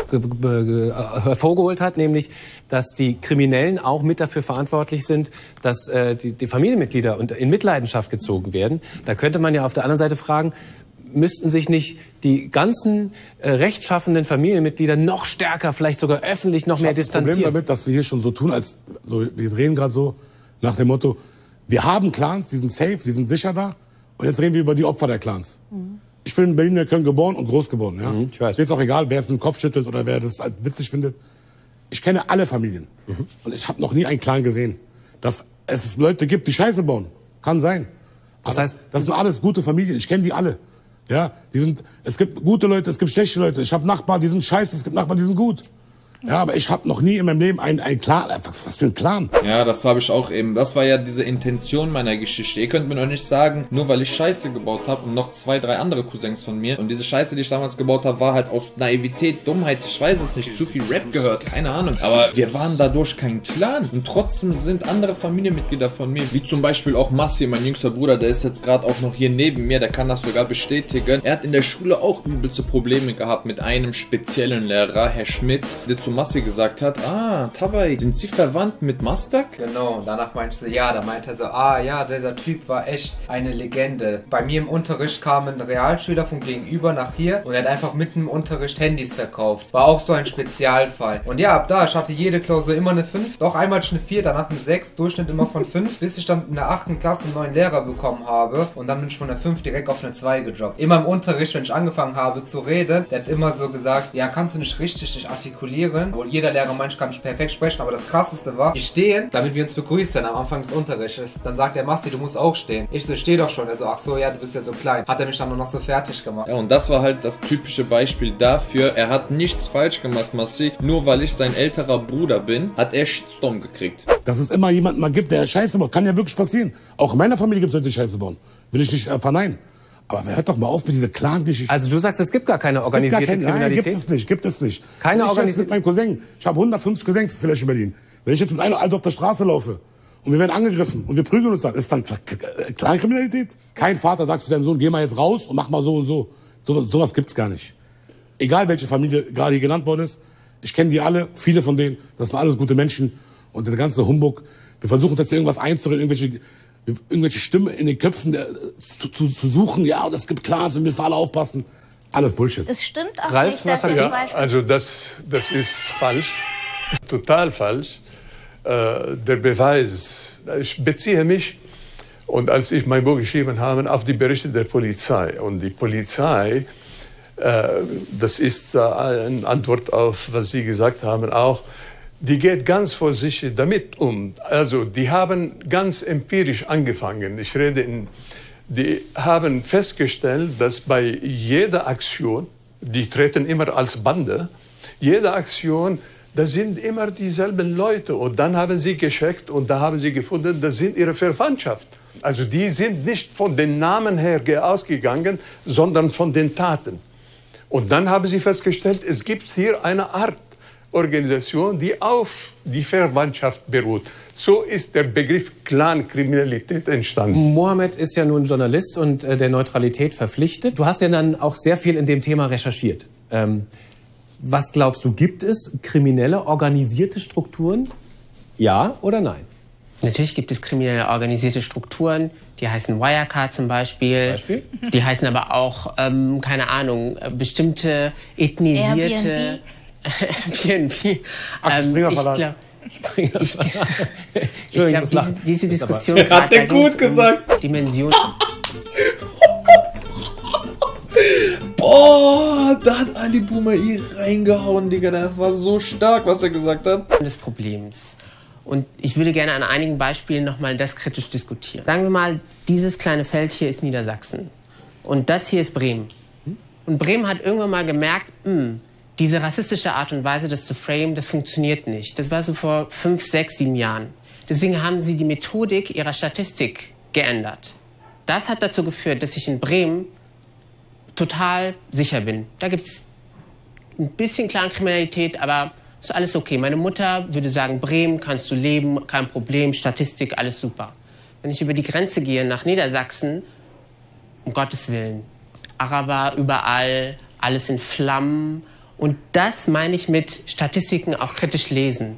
Speaker 4: hervorgeholt hat, nämlich, dass die Kriminellen auch mit dafür verantwortlich sind, dass äh, die, die Familienmitglieder in Mitleidenschaft gezogen werden. Da könnte man ja auf der anderen Seite fragen, müssten sich nicht die ganzen äh, rechtschaffenden Familienmitglieder noch stärker, vielleicht sogar öffentlich noch
Speaker 2: ich
Speaker 4: mehr
Speaker 2: distanzieren? Das
Speaker 4: distanzieren?
Speaker 2: Problem damit, dass wir hier schon so tun, als so, wir reden gerade so nach dem Motto, wir haben Clans, die sind safe, die sind sicher da. Und jetzt reden wir über die Opfer der Clans. Mhm. Ich bin in Berlin-Neukölln geboren und groß geworden. Ja? Mhm, ich weiß. Es ist jetzt auch egal, wer es mit dem Kopf schüttelt oder wer das als witzig findet. Ich kenne alle Familien. Mhm. Und ich habe noch nie einen Clan gesehen, dass es Leute gibt, die Scheiße bauen. Kann sein. Das heißt, das sind alles gute Familien. Ich kenne die alle. Ja, die sind, es gibt gute Leute, es gibt schlechte Leute. Ich habe Nachbarn, die sind scheiße, es gibt Nachbarn, die sind gut. Ja, aber ich habe noch nie in meinem Leben einen, einen Clan. Was, was für ein Clan?
Speaker 1: Ja, das habe ich auch eben. Das war ja diese Intention meiner Geschichte. Ihr könnt mir noch nicht sagen, nur weil ich Scheiße gebaut habe und noch zwei, drei andere Cousins von mir. Und diese Scheiße, die ich damals gebaut habe, war halt aus Naivität, Dummheit, ich weiß es nicht, zu viel Rap gehört, keine Ahnung. Aber wir waren dadurch kein Clan. Und trotzdem sind andere Familienmitglieder von mir, wie zum Beispiel auch Massi, mein jüngster Bruder, der ist jetzt gerade auch noch hier neben mir, der kann das sogar bestätigen. Er hat in der Schule auch übelste Probleme gehabt mit einem speziellen Lehrer, Herr Schmitz, der zu Massi gesagt hat, ah, Tabay, sind Sie verwandt mit Mastak?
Speaker 10: Genau, und danach meinte sie, ja, da meinte er so, ah ja, dieser Typ war echt eine Legende. Bei mir im Unterricht kam ein Realschüler von gegenüber nach hier und er hat einfach mitten im Unterricht Handys verkauft. War auch so ein Spezialfall. Und ja, ab da, ich hatte jede Klausur immer eine fünf, doch einmal eine vier, danach eine sechs, Durchschnitt immer von fünf, bis ich dann in der achten Klasse einen neuen Lehrer bekommen habe und dann bin ich von der fünf direkt auf eine zwei gedroppt. Immer im Unterricht, wenn ich angefangen habe zu reden, der hat immer so gesagt, ja, kannst du nicht richtig dich artikulieren? Wohl jeder Lehrer meint, ich kann nicht perfekt sprechen, aber das Krasseste war, die stehen, damit wir uns begrüßen am Anfang des Unterrichts. Dann sagt der Massi, du musst auch stehen. Ich so, steh doch schon. Er so, ach so, ja, du bist ja so klein. Hat er mich dann nur noch so fertig gemacht.
Speaker 1: Ja, und das war halt das typische Beispiel dafür. Er hat nichts falsch gemacht, Massi. Nur weil ich sein älterer Bruder bin, hat er Shitstorm gekriegt.
Speaker 2: Dass es immer jemanden mal gibt, der Scheiße baut, kann ja wirklich passieren. Auch in meiner Familie gibt es Leute, die Scheiße bauen. Will ich nicht äh, verneinen. Aber hört doch mal auf mit dieser Clan-Geschichte.
Speaker 4: Also du sagst, es gibt gar keine organisierte
Speaker 2: gar kein,
Speaker 4: Kriminalität?
Speaker 2: Nein, gibt es nicht, gibt es nicht.
Speaker 4: Keine
Speaker 2: ich
Speaker 4: organisierte...
Speaker 2: mit meinem Cousin, ich habe hundertfünfzig Cousins vielleicht in Berlin. Wenn ich jetzt mit einer Alten auf der Straße laufe und wir werden angegriffen und wir prügeln uns dann, ist dann Clan-Kriminalität? Kein Vater sagt zu seinem Sohn, geh mal jetzt raus und mach mal so und so. So sowas gibt's gar nicht. Egal welche Familie gerade hier genannt worden ist, ich kenne die alle, viele von denen, das sind alles gute Menschen. Und der ganze Humbug, wir versuchen uns jetzt irgendwas einzureden, irgendwelche... irgendwelche Stimmen in den Köpfen der, zu, zu, zu suchen, ja, das gibt Clans, wir müssen alle aufpassen. Alles Bullshit.
Speaker 8: Es stimmt auch
Speaker 4: Ralf,
Speaker 8: nicht, dass
Speaker 4: was
Speaker 8: es
Speaker 5: ja, also das, das ist falsch, total falsch. Äh, der Beweis, ich beziehe mich, und als ich mein Buch geschrieben habe, auf die Berichte der Polizei. Und die Polizei, äh, das ist äh, eine Antwort auf, was Sie gesagt haben, auch, die geht ganz vorsichtig damit um. Also die haben ganz empirisch angefangen. Ich rede in, die haben festgestellt, dass bei jeder Aktion, die treten immer als Bande, jede Aktion, das sind immer dieselben Leute. Und dann haben sie gecheckt und da haben sie gefunden, das sind ihre Verwandtschaft. Also die sind nicht von den Namen her ausgegangen, sondern von den Taten. Und dann haben sie festgestellt, es gibt hier eine Art Organisation, die auf die Verwandtschaft beruht. So ist der Begriff Clankriminalität entstanden.
Speaker 4: Mohammed ist ja nun Journalist und äh, der Neutralität verpflichtet. Du hast ja dann auch sehr viel in dem Thema recherchiert. Ähm, was glaubst du, gibt es kriminelle, organisierte Strukturen? Ja oder nein?
Speaker 3: Natürlich gibt es kriminelle, organisierte Strukturen. Die heißen Wirecard zum Beispiel.
Speaker 4: Beispiel?
Speaker 3: Die heißen aber auch, ähm, keine Ahnung, bestimmte ethnisierte... Airbnb. ähm, ich glaube, ich glaub, diese, diese Diskussion
Speaker 1: hat der gut gesagt.
Speaker 3: Um Dimension.
Speaker 1: Boah, da hat Ali Boumaier reingehauen, Digga. Das war so stark, was er gesagt hat.
Speaker 3: Des Problems. Und ich würde gerne an einigen Beispielen nochmal das kritisch diskutieren. Sagen wir mal, dieses kleine Feld hier ist Niedersachsen. Und das hier ist Bremen. Und Bremen hat irgendwann mal gemerkt, mh, diese rassistische Art und Weise, das zu framen, das funktioniert nicht. Das war so vor fünf, sechs, sieben Jahren. Deswegen haben sie die Methodik ihrer Statistik geändert. Das hat dazu geführt, dass ich in Bremen total sicher bin. Da gibt es ein bisschen Clankriminalität, aber ist alles okay. Meine Mutter würde sagen, Bremen kannst du leben, kein Problem, Statistik, alles super. Wenn ich über die Grenze gehe nach Niedersachsen, um Gottes Willen, Araber überall, alles in Flammen Und das meine ich mit Statistiken auch kritisch lesen.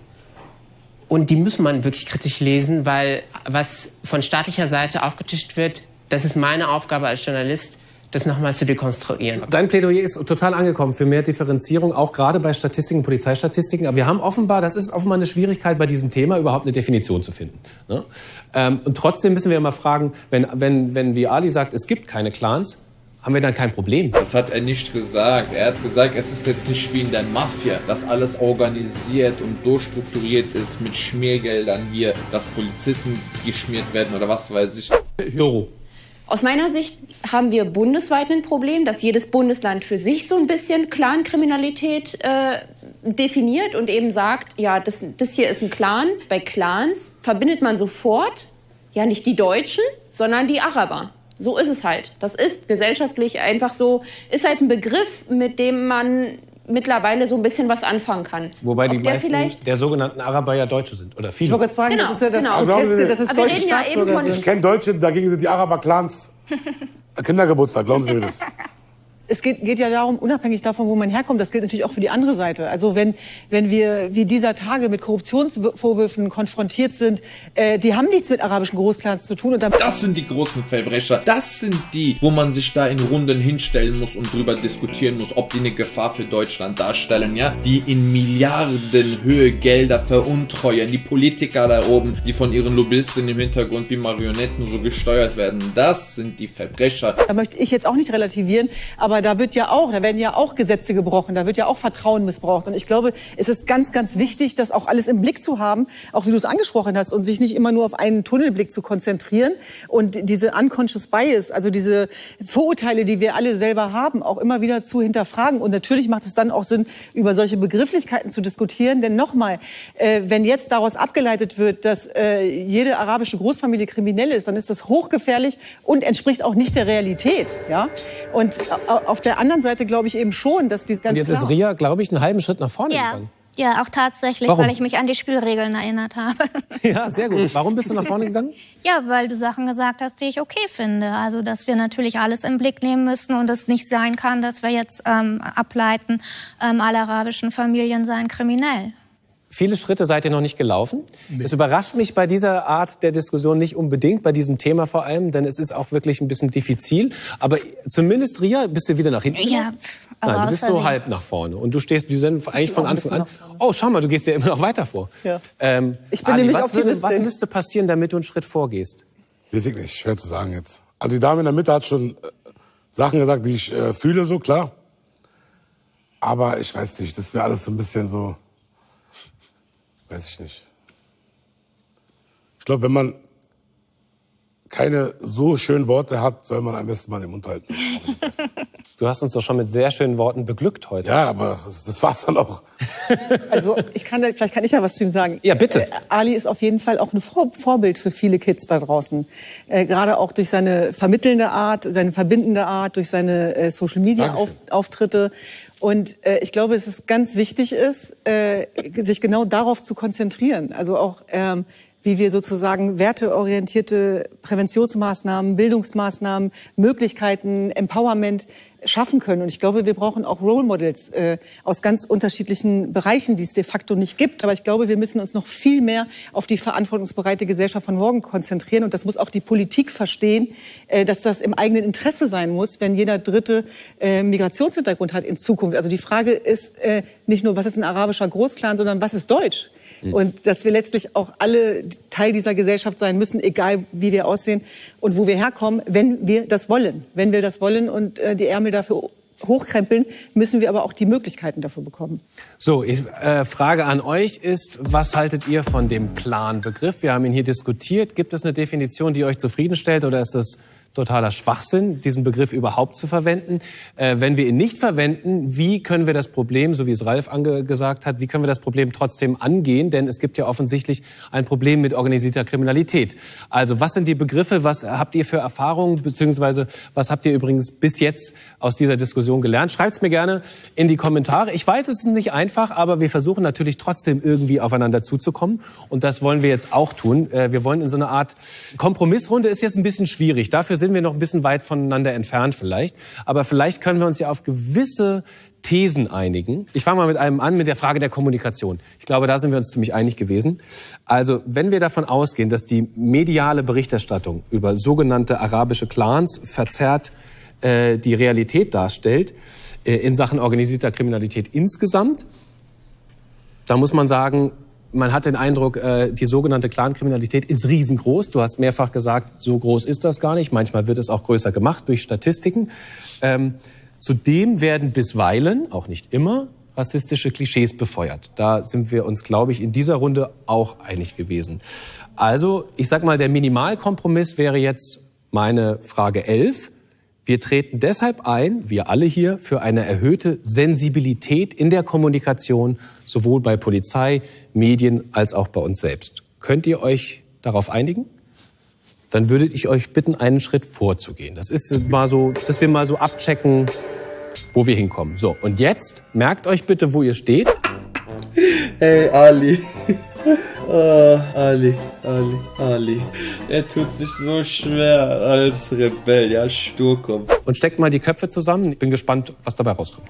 Speaker 3: Und die muss man wirklich kritisch lesen, weil was von staatlicher Seite aufgetischt wird, das ist meine Aufgabe als Journalist, das nochmal zu dekonstruieren.
Speaker 4: Dein Plädoyer ist total angekommen für mehr Differenzierung, auch gerade bei Statistiken, Polizeistatistiken. Aber wir haben offenbar, das ist offenbar eine Schwierigkeit bei diesem Thema, überhaupt eine Definition zu finden. Ne? Ähm, und trotzdem müssen wir mal fragen, wenn, wenn, wenn wie Ali sagt, es gibt keine Clans, haben wir dann kein Problem?
Speaker 1: Das hat er nicht gesagt. Er hat gesagt, es ist jetzt nicht wie in der Mafia, dass alles organisiert und durchstrukturiert ist mit Schmiergeldern hier, dass Polizisten geschmiert werden oder was weiß ich.
Speaker 4: Doro.
Speaker 6: Aus meiner Sicht haben wir bundesweit ein Problem, dass jedes Bundesland für sich so ein bisschen Clankriminalität äh, definiert und eben sagt, ja, das, das hier ist ein Clan. Bei Clans verbindet man sofort ja nicht die Deutschen, sondern die Araber. So ist es halt. Das ist gesellschaftlich einfach so, ist halt ein Begriff, mit dem man mittlerweile so ein bisschen was anfangen kann.
Speaker 4: Wobei
Speaker 6: Ob
Speaker 4: die
Speaker 6: der
Speaker 4: meisten
Speaker 6: vielleicht
Speaker 4: der sogenannten Araber ja Deutsche sind, oder viele.
Speaker 7: Ich wollte gerade sagen,
Speaker 6: Genau,
Speaker 7: das ist ja das
Speaker 6: genau.
Speaker 7: Groteske, dass es
Speaker 6: Aber wir
Speaker 7: deutsche
Speaker 6: reden ja eben
Speaker 7: Staatsbürger
Speaker 6: von-
Speaker 7: sind.
Speaker 2: Ich kenne Deutsche, dagegen sind die Araber-Clans Kindergeburtstag, glauben Sie mir das?
Speaker 7: Es geht, geht ja darum, unabhängig davon, wo man herkommt, das gilt natürlich auch für die andere Seite. Also wenn, wenn wir wie dieser Tage mit Korruptionsvorwürfen konfrontiert sind, äh, die haben nichts mit arabischen Großclans zu tun. Und dann
Speaker 1: Das sind die großen Verbrecher. Das sind die, wo man sich da in Runden hinstellen muss und drüber diskutieren muss, ob die eine Gefahr für Deutschland darstellen, ja? Die in Milliardenhöhe Gelder veruntreuen, die Politiker da oben, die von ihren Lobbyisten im Hintergrund wie Marionetten so gesteuert werden. Das sind die Verbrecher.
Speaker 7: Da möchte ich jetzt auch nicht relativieren, aber da wird ja auch, da werden ja auch Gesetze gebrochen, da wird ja auch Vertrauen missbraucht. Und ich glaube, es ist ganz, ganz wichtig, das auch alles im Blick zu haben, auch wie du es angesprochen hast, und sich nicht immer nur auf einen Tunnelblick zu konzentrieren und diese unconscious bias, also diese Vorurteile, die wir alle selber haben, auch immer wieder zu hinterfragen. Und natürlich macht es dann auch Sinn, über solche Begrifflichkeiten zu diskutieren. Denn nochmal, äh, wenn jetzt daraus abgeleitet wird, dass äh, jede arabische Großfamilie kriminell ist, dann ist das hochgefährlich und entspricht auch nicht der Realität. Ja? Und auf der anderen Seite glaube ich eben schon, dass die ganz
Speaker 4: Und jetzt
Speaker 7: klar
Speaker 4: ist Ria, glaube ich, einen halben Schritt nach vorne
Speaker 8: Ja.
Speaker 4: gegangen.
Speaker 8: Ja, auch tatsächlich,
Speaker 4: Warum?
Speaker 8: weil ich mich an die Spielregeln erinnert habe.
Speaker 4: Ja, sehr gut. Warum bist du nach vorne gegangen?
Speaker 8: Ja, weil du Sachen gesagt hast, die ich okay finde. Also, dass wir natürlich alles im Blick nehmen müssen und es nicht sein kann, dass wir jetzt ähm, ableiten, ähm, alle arabischen Familien seien kriminell.
Speaker 4: Viele Schritte seid ihr noch nicht gelaufen. Es überrascht mich bei dieser Art der Diskussion nicht unbedingt, bei diesem Thema vor allem, denn es ist auch wirklich ein bisschen diffizil. Aber zumindest, Ria, bist du wieder nach hinten
Speaker 8: Ja,
Speaker 4: gelaufen?
Speaker 8: aber
Speaker 4: Nein, du
Speaker 8: aus
Speaker 4: bist so
Speaker 8: Versehen.
Speaker 4: halb nach vorne. Und du stehst, du sind eigentlich
Speaker 7: auch
Speaker 4: von
Speaker 7: ein
Speaker 4: Anfang an.
Speaker 7: bisschen
Speaker 4: Oh, schau mal, du gehst ja immer noch weiter vor.
Speaker 7: Ja.
Speaker 4: Ähm,
Speaker 7: Ich bin
Speaker 4: Ali,
Speaker 7: nämlich
Speaker 4: was, würde,
Speaker 7: Optimistin.
Speaker 4: was müsste passieren, damit du einen Schritt vorgehst?
Speaker 2: Weiß ich nicht, schwer zu sagen jetzt. Also die Dame in der Mitte hat schon äh, Sachen gesagt, die ich äh, fühle, so klar. Aber ich weiß nicht, das wäre alles so ein bisschen so, weiß ich nicht. Ich glaube, wenn man keine so schönen Worte hat, soll man am besten mal den Mund halten.
Speaker 4: Du hast uns doch schon mit sehr schönen Worten beglückt heute.
Speaker 2: Ja, aber das, das war's dann auch.
Speaker 7: Also ich kann, da- vielleicht kann ich ja was zu ihm sagen.
Speaker 4: Ja, bitte.
Speaker 7: Äh, Ali ist auf jeden Fall auch ein Vor Vorbild für viele Kids da draußen. Äh, gerade auch durch seine vermittelnde Art, seine verbindende Art, durch seine äh, Social-Media-Auftritte. Und äh, ich glaube, es ist ganz wichtig ist, äh, sich genau darauf zu konzentrieren. Also auch ähm, wie wir sozusagen werteorientierte Präventionsmaßnahmen, Bildungsmaßnahmen, Möglichkeiten, Empowerment schaffen können. Und ich glaube, wir brauchen auch Role Models äh, aus ganz unterschiedlichen Bereichen, die es de facto nicht gibt. Aber ich glaube, wir müssen uns noch viel mehr auf die verantwortungsbereite Gesellschaft von morgen konzentrieren. Und das muss auch die Politik verstehen, äh, dass das im eigenen Interesse sein muss, wenn jeder Dritte äh, Migrationshintergrund hat in Zukunft. Also die Frage ist äh, nicht nur, was ist ein arabischer Großclan, sondern was ist Deutsch? Und dass wir letztlich auch alle Teil dieser Gesellschaft sein müssen, egal wie wir aussehen und wo wir herkommen, wenn wir das wollen. Wenn wir das wollen und äh, die Ärmel dafür hochkrempeln, müssen wir aber auch die Möglichkeiten dafür bekommen.
Speaker 4: So, ich, äh, Frage an euch ist, was haltet ihr von dem Clan-Begriff? Wir haben ihn hier diskutiert. Gibt es eine Definition, die euch zufriedenstellt, oder ist das totaler Schwachsinn, diesen Begriff überhaupt zu verwenden? Äh, wenn wir ihn nicht verwenden, wie können wir das Problem, so wie es Ralf ange gesagt hat, wie können wir das Problem trotzdem angehen? Denn es gibt ja offensichtlich ein Problem mit organisierter Kriminalität. Also was sind die Begriffe, was habt ihr für Erfahrungen, beziehungsweise was habt ihr übrigens bis jetzt aus dieser Diskussion gelernt? Schreibt's mir gerne in die Kommentare. Ich weiß, es ist nicht einfach, aber wir versuchen natürlich trotzdem irgendwie aufeinander zuzukommen. Und das wollen wir jetzt auch tun. Äh, wir wollen in so eine Art Kompromissrunde, ist jetzt ein bisschen schwierig. Dafür sind wir noch ein bisschen weit voneinander entfernt vielleicht. Aber vielleicht können wir uns ja auf gewisse Thesen einigen. Ich fange mal mit einem an, mit der Frage der Kommunikation. Ich glaube, da sind wir uns ziemlich einig gewesen. Also, wenn wir davon ausgehen, dass die mediale Berichterstattung über sogenannte arabische Clans verzerrt äh, die Realität darstellt, äh, in Sachen organisierter Kriminalität insgesamt, da muss man sagen, man hat den Eindruck, äh, die sogenannte Clankriminalität ist riesengroß. Du hast mehrfach gesagt, so groß ist das gar nicht. Manchmal wird es auch größer gemacht durch Statistiken. Ähm, Zudem werden bisweilen, auch nicht immer, rassistische Klischees befeuert. Da sind wir uns, glaube ich, in dieser Runde auch einig gewesen. Also, ich sag mal, der Minimalkompromiss wäre jetzt meine Frage elf. Wir treten deshalb ein, wir alle hier, für eine erhöhte Sensibilität in der Kommunikation, sowohl bei Polizei, Medien als auch bei uns selbst. Könnt ihr euch darauf einigen? Dann würde ich euch bitten, einen Schritt vorzugehen. Das ist mal so, dass wir mal so abchecken, wo wir hinkommen. So, und jetzt merkt euch bitte, wo ihr steht.
Speaker 1: Hey, Ali. Oh, Ali, Ali, Ali. Er tut sich so schwer als Rebell, ja, Sturkopf.
Speaker 4: Und steckt mal die Köpfe zusammen. Ich bin gespannt, was dabei rauskommt.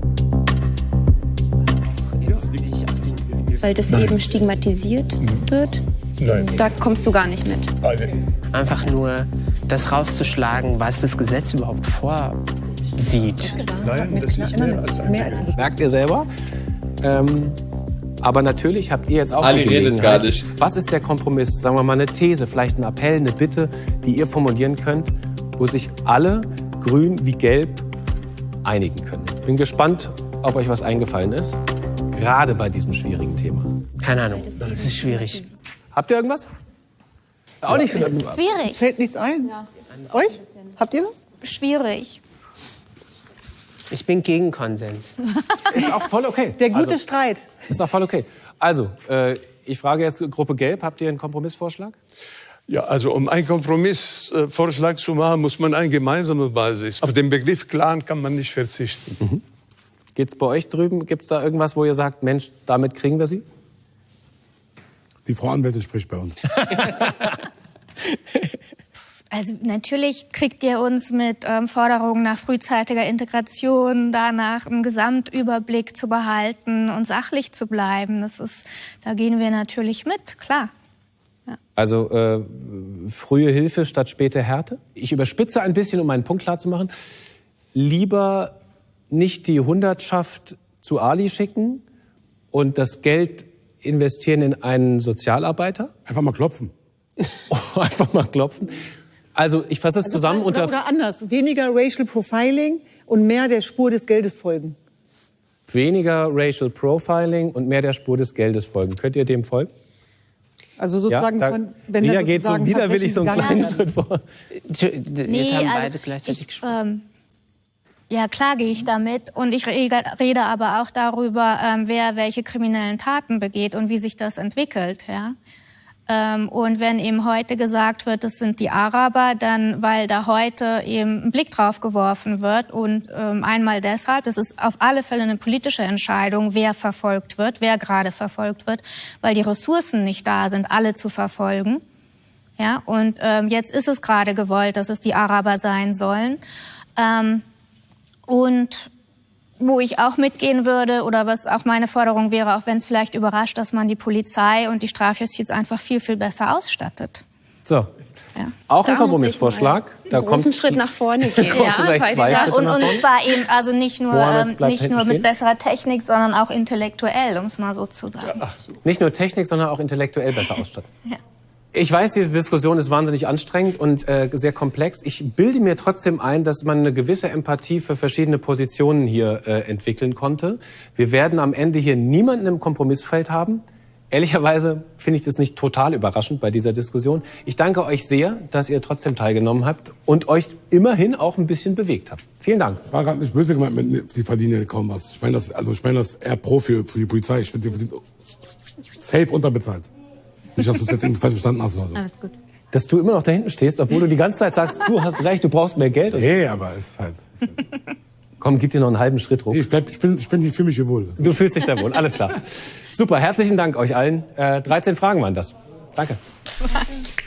Speaker 6: Weil das eben stigmatisiert wird.
Speaker 5: Nein.
Speaker 6: Da kommst du gar nicht mit.
Speaker 3: Einfach nur das rauszuschlagen, was das Gesetz überhaupt vorsieht.
Speaker 5: Nein, das ist mehr als ein
Speaker 7: Mehr als ein
Speaker 4: Merkt ihr selber? Ähm, aber natürlich habt ihr jetzt auch
Speaker 1: Ali
Speaker 4: die
Speaker 1: redet
Speaker 4: Gelegenheit.
Speaker 1: gar nicht.
Speaker 4: Was ist der Kompromiss? Sagen wir mal eine These, vielleicht ein Appell, eine Bitte, die ihr formulieren könnt, wo sich alle, grün wie gelb, einigen können. Bin gespannt, ob euch was eingefallen ist. Gerade bei diesem schwierigen Thema.
Speaker 3: Keine Ahnung, das ist schwierig.
Speaker 4: Habt ihr irgendwas? Auch nicht.
Speaker 7: Es
Speaker 8: Schwierig.
Speaker 7: fällt nichts ein. Euch? Habt ihr was?
Speaker 8: Schwierig.
Speaker 3: Ich bin gegen Konsens.
Speaker 4: Ist auch voll okay.
Speaker 7: Der gute
Speaker 4: Also,
Speaker 7: Streit.
Speaker 4: ist auch voll okay. Also, äh, ich frage jetzt Gruppe Gelb, habt ihr einen Kompromissvorschlag?
Speaker 5: Ja, also um einen Kompromissvorschlag zu machen, muss man eine gemeinsame Basis. Auf den Begriff Clan kann man nicht verzichten.
Speaker 4: Mhm. Geht's bei euch drüben? Gibt's da irgendwas, wo ihr sagt, Mensch, damit kriegen wir sie?
Speaker 2: Die Frau Anwältin spricht bei uns.
Speaker 8: Also natürlich kriegt ihr uns mit ähm, Forderungen nach frühzeitiger Integration, danach einen Gesamtüberblick zu behalten und sachlich zu bleiben. Das ist, da gehen wir natürlich mit, klar. Ja.
Speaker 4: Also äh, frühe Hilfe statt späte Härte? Ich überspitze ein bisschen, um meinen Punkt klar zu machen. Lieber nicht die Hundertschaft zu Ali schicken und das Geld investieren in einen Sozialarbeiter?
Speaker 2: Einfach mal klopfen.
Speaker 4: Einfach mal klopfen. Also ich fasse es
Speaker 7: Also,
Speaker 4: zusammen
Speaker 7: oder,
Speaker 4: unter...
Speaker 7: oder anders. Weniger Racial Profiling und mehr der Spur des Geldes folgen.
Speaker 4: Weniger Racial Profiling und mehr der Spur des Geldes folgen. Könnt ihr dem folgen?
Speaker 7: Also sozusagen
Speaker 4: ja, da,
Speaker 7: von... Wenn
Speaker 4: Ria
Speaker 7: dann
Speaker 4: geht so
Speaker 7: sozusagen
Speaker 4: wieder, will ich so einen
Speaker 7: Verbrechen
Speaker 4: kleinen Schritt vor.
Speaker 3: Jetzt
Speaker 8: Nee,
Speaker 3: haben
Speaker 8: also
Speaker 3: beide gleichzeitig
Speaker 8: ich,
Speaker 3: gesprochen.
Speaker 8: ähm, ja, klar gehe ich damit. Und ich rede, rede aber auch darüber, ähm, wer welche kriminellen Taten begeht und wie sich das entwickelt. Ja? Ähm, und wenn eben heute gesagt wird, das sind die Araber, dann weil da heute eben ein Blick drauf geworfen wird. Und ähm, einmal deshalb, es ist auf alle Fälle eine politische Entscheidung, wer verfolgt wird, wer gerade verfolgt wird, weil die Ressourcen nicht da sind, alle zu verfolgen. Ja? Und ähm, jetzt ist es gerade gewollt, dass es die Araber sein sollen. Ähm, Und wo ich auch mitgehen würde, oder was auch meine Forderung wäre, auch wenn es vielleicht überrascht, dass man die Polizei und die Strafjustiz einfach viel, viel besser ausstattet.
Speaker 4: So,
Speaker 8: Ja.
Speaker 4: auch ein
Speaker 6: Da
Speaker 4: Kompromissvorschlag.
Speaker 6: muss ich
Speaker 4: Da
Speaker 6: einen großen
Speaker 4: kommt
Speaker 6: Schritt nach vorne gehen.
Speaker 4: kommst du gleich
Speaker 6: weil
Speaker 4: zwei
Speaker 6: die-
Speaker 4: Schritte
Speaker 8: Und,
Speaker 4: nach
Speaker 8: und
Speaker 4: vorne.
Speaker 8: zwar eben also nicht nur,
Speaker 4: Mohammed
Speaker 8: ähm,
Speaker 4: bleibt
Speaker 8: nicht
Speaker 4: hinten
Speaker 8: nur
Speaker 4: stehen.
Speaker 8: mit besserer Technik, sondern auch intellektuell, um es mal so zu sagen.
Speaker 5: Ach so.
Speaker 4: Nicht nur Technik, sondern auch intellektuell besser ausstatten.
Speaker 8: Ja.
Speaker 4: Ich weiß, diese Diskussion ist wahnsinnig anstrengend und äh, sehr komplex. Ich bilde mir trotzdem ein, dass man eine gewisse Empathie für verschiedene Positionen hier äh, entwickeln konnte. Wir werden am Ende hier niemanden im Kompromissfeld haben. Ehrlicherweise finde ich das nicht total überraschend bei dieser Diskussion. Ich danke euch sehr, dass ihr trotzdem teilgenommen habt und euch immerhin auch ein bisschen bewegt habt. Vielen Dank.
Speaker 2: Das war gerade nicht böse gemeint, mit, die verdienen ja kaum was. Ich meine das, also ich meine das eher pro für, für die Polizei. Ich finde, die verdient safe unterbezahlt. Nicht, dass du es jetzt irgendwie falsch verstanden hast oder so.
Speaker 6: Alles gut.
Speaker 4: Dass du immer noch da hinten stehst, obwohl du die ganze Zeit sagst, du hast recht, du brauchst mehr Geld.
Speaker 2: Nee, aber es ist halt... Es ist halt
Speaker 4: Komm, gib dir noch einen halben Schritt hoch.
Speaker 2: nee, ich, bleib, ich, bin, ich, bin, ich fühle mich hier wohl.
Speaker 4: Du fühlst dich da wohl, alles klar. Super, herzlichen Dank euch allen. Äh, dreizehn Fragen waren das. Danke.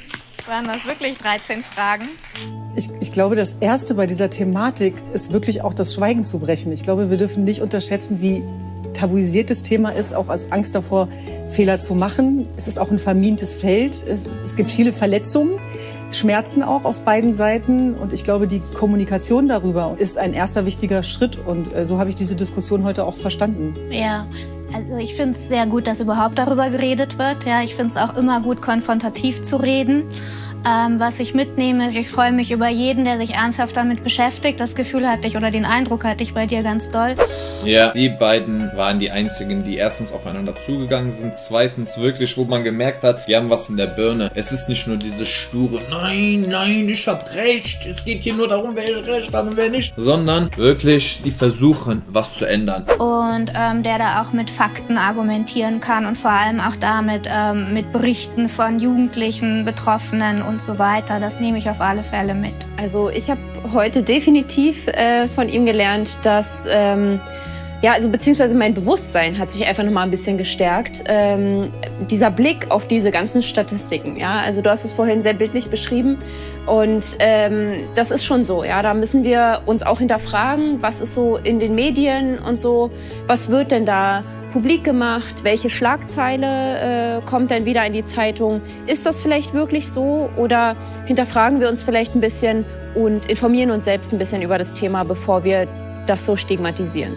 Speaker 8: Waren das wirklich dreizehn Fragen?
Speaker 7: Ich, ich glaube, das Erste bei dieser Thematik ist wirklich auch das Schweigen zu brechen. Ich glaube, wir dürfen nicht unterschätzen, wie tabuisiert das Thema ist, auch als Angst davor, Fehler zu machen. Es ist auch ein vermintes Feld. Es, es gibt viele Verletzungen, Schmerzen auch auf beiden Seiten. Und ich glaube, die Kommunikation darüber ist ein erster wichtiger Schritt. Und äh, so habe ich diese Diskussion heute auch verstanden.
Speaker 8: Ja, also ich finde es sehr gut, dass überhaupt darüber geredet wird. Ja, ich finde es auch immer gut, konfrontativ zu reden. Ähm, was ich mitnehme, ich freue mich über jeden, der sich ernsthaft damit beschäftigt. Das Gefühl hatte ich oder den Eindruck hatte ich bei dir ganz doll.
Speaker 1: Ja, die beiden waren die einzigen, die erstens aufeinander zugegangen sind, zweitens wirklich, wo man gemerkt hat, die haben was in der Birne. Es ist nicht nur dieses sture, nein, nein, ich hab recht, es geht hier nur darum, wer recht hat und wer nicht, sondern wirklich, die versuchen, was zu ändern.
Speaker 8: Und ähm, der da auch mit Fakten argumentieren kann und vor allem auch damit ähm, mit Berichten von Jugendlichen, Betroffenen und so weiter. Das nehme ich auf alle Fälle mit.
Speaker 6: Also ich habe heute definitiv äh, von ihm gelernt, dass, ähm, ja, also beziehungsweise mein Bewusstsein hat sich einfach noch mal ein bisschen gestärkt. Ähm, dieser Blick auf diese ganzen Statistiken, ja, also du hast es vorhin sehr bildlich beschrieben und ähm, das ist schon so, ja, da müssen wir uns auch hinterfragen, was ist so in den Medien und so, was wird denn da publik gemacht, welche Schlagzeile äh, kommt dann wieder in die Zeitung? Ist das vielleicht wirklich so oder hinterfragen wir uns vielleicht ein bisschen und informieren uns selbst ein bisschen über das Thema, bevor wir das so stigmatisieren?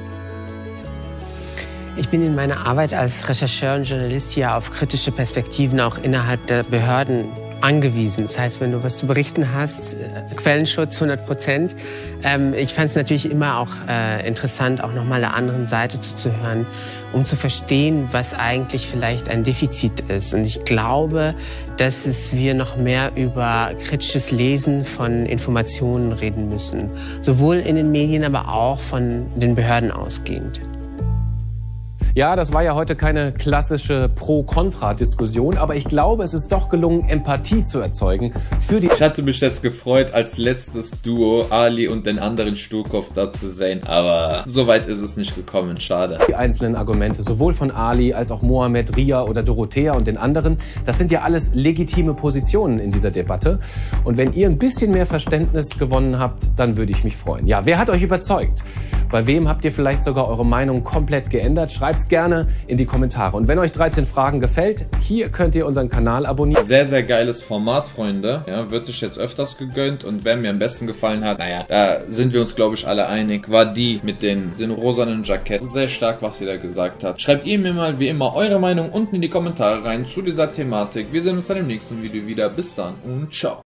Speaker 3: Ich bin in meiner Arbeit als Rechercheur und Journalist ja auf kritische Perspektiven auch innerhalb der Behörden angewiesen. Das heißt, wenn du was zu berichten hast, äh, Quellenschutz hundert Prozent. Ähm, ich fand es natürlich immer auch äh, interessant, auch nochmal der anderen Seite zuzuhören, um zu verstehen, was eigentlich vielleicht ein Defizit ist. Und ich glaube, dass es wir noch mehr über kritisches Lesen von Informationen reden müssen. Sowohl in den Medien, aber auch von den Behörden ausgehend.
Speaker 4: Ja, das war ja heute keine klassische Pro-Kontra-Diskussion, aber ich glaube, es ist doch gelungen, Empathie zu erzeugen für die...
Speaker 1: Ich hatte mich jetzt gefreut, als letztes Duo Ali und den anderen Sturkopf da zu sehen, aber so weit ist es nicht gekommen, schade.
Speaker 4: Die einzelnen Argumente, sowohl von Ali als auch Mohammed, Ria oder Dorothea und den anderen, das sind ja alles legitime Positionen in dieser Debatte. Und wenn ihr ein bisschen mehr Verständnis gewonnen habt, dann würde ich mich freuen. Ja, wer hat euch überzeugt? Bei wem habt ihr vielleicht sogar eure Meinung komplett geändert? Schreibt's gerne in die Kommentare. Und wenn euch dreizehn Fragen gefällt, hier könnt ihr unseren Kanal abonnieren.
Speaker 1: Sehr, sehr geiles Format, Freunde. Ja, wird sich jetzt öfters gegönnt. Und wer mir am besten gefallen hat, naja, da sind wir uns, glaube ich, alle einig, war die mit den, den rosanen Jackett. Sehr stark, was sie da gesagt hat. Schreibt ihr mir mal, wie immer, eure Meinung unten in die Kommentare rein zu dieser Thematik. Wir sehen uns dann im nächsten Video wieder. Bis dann und ciao.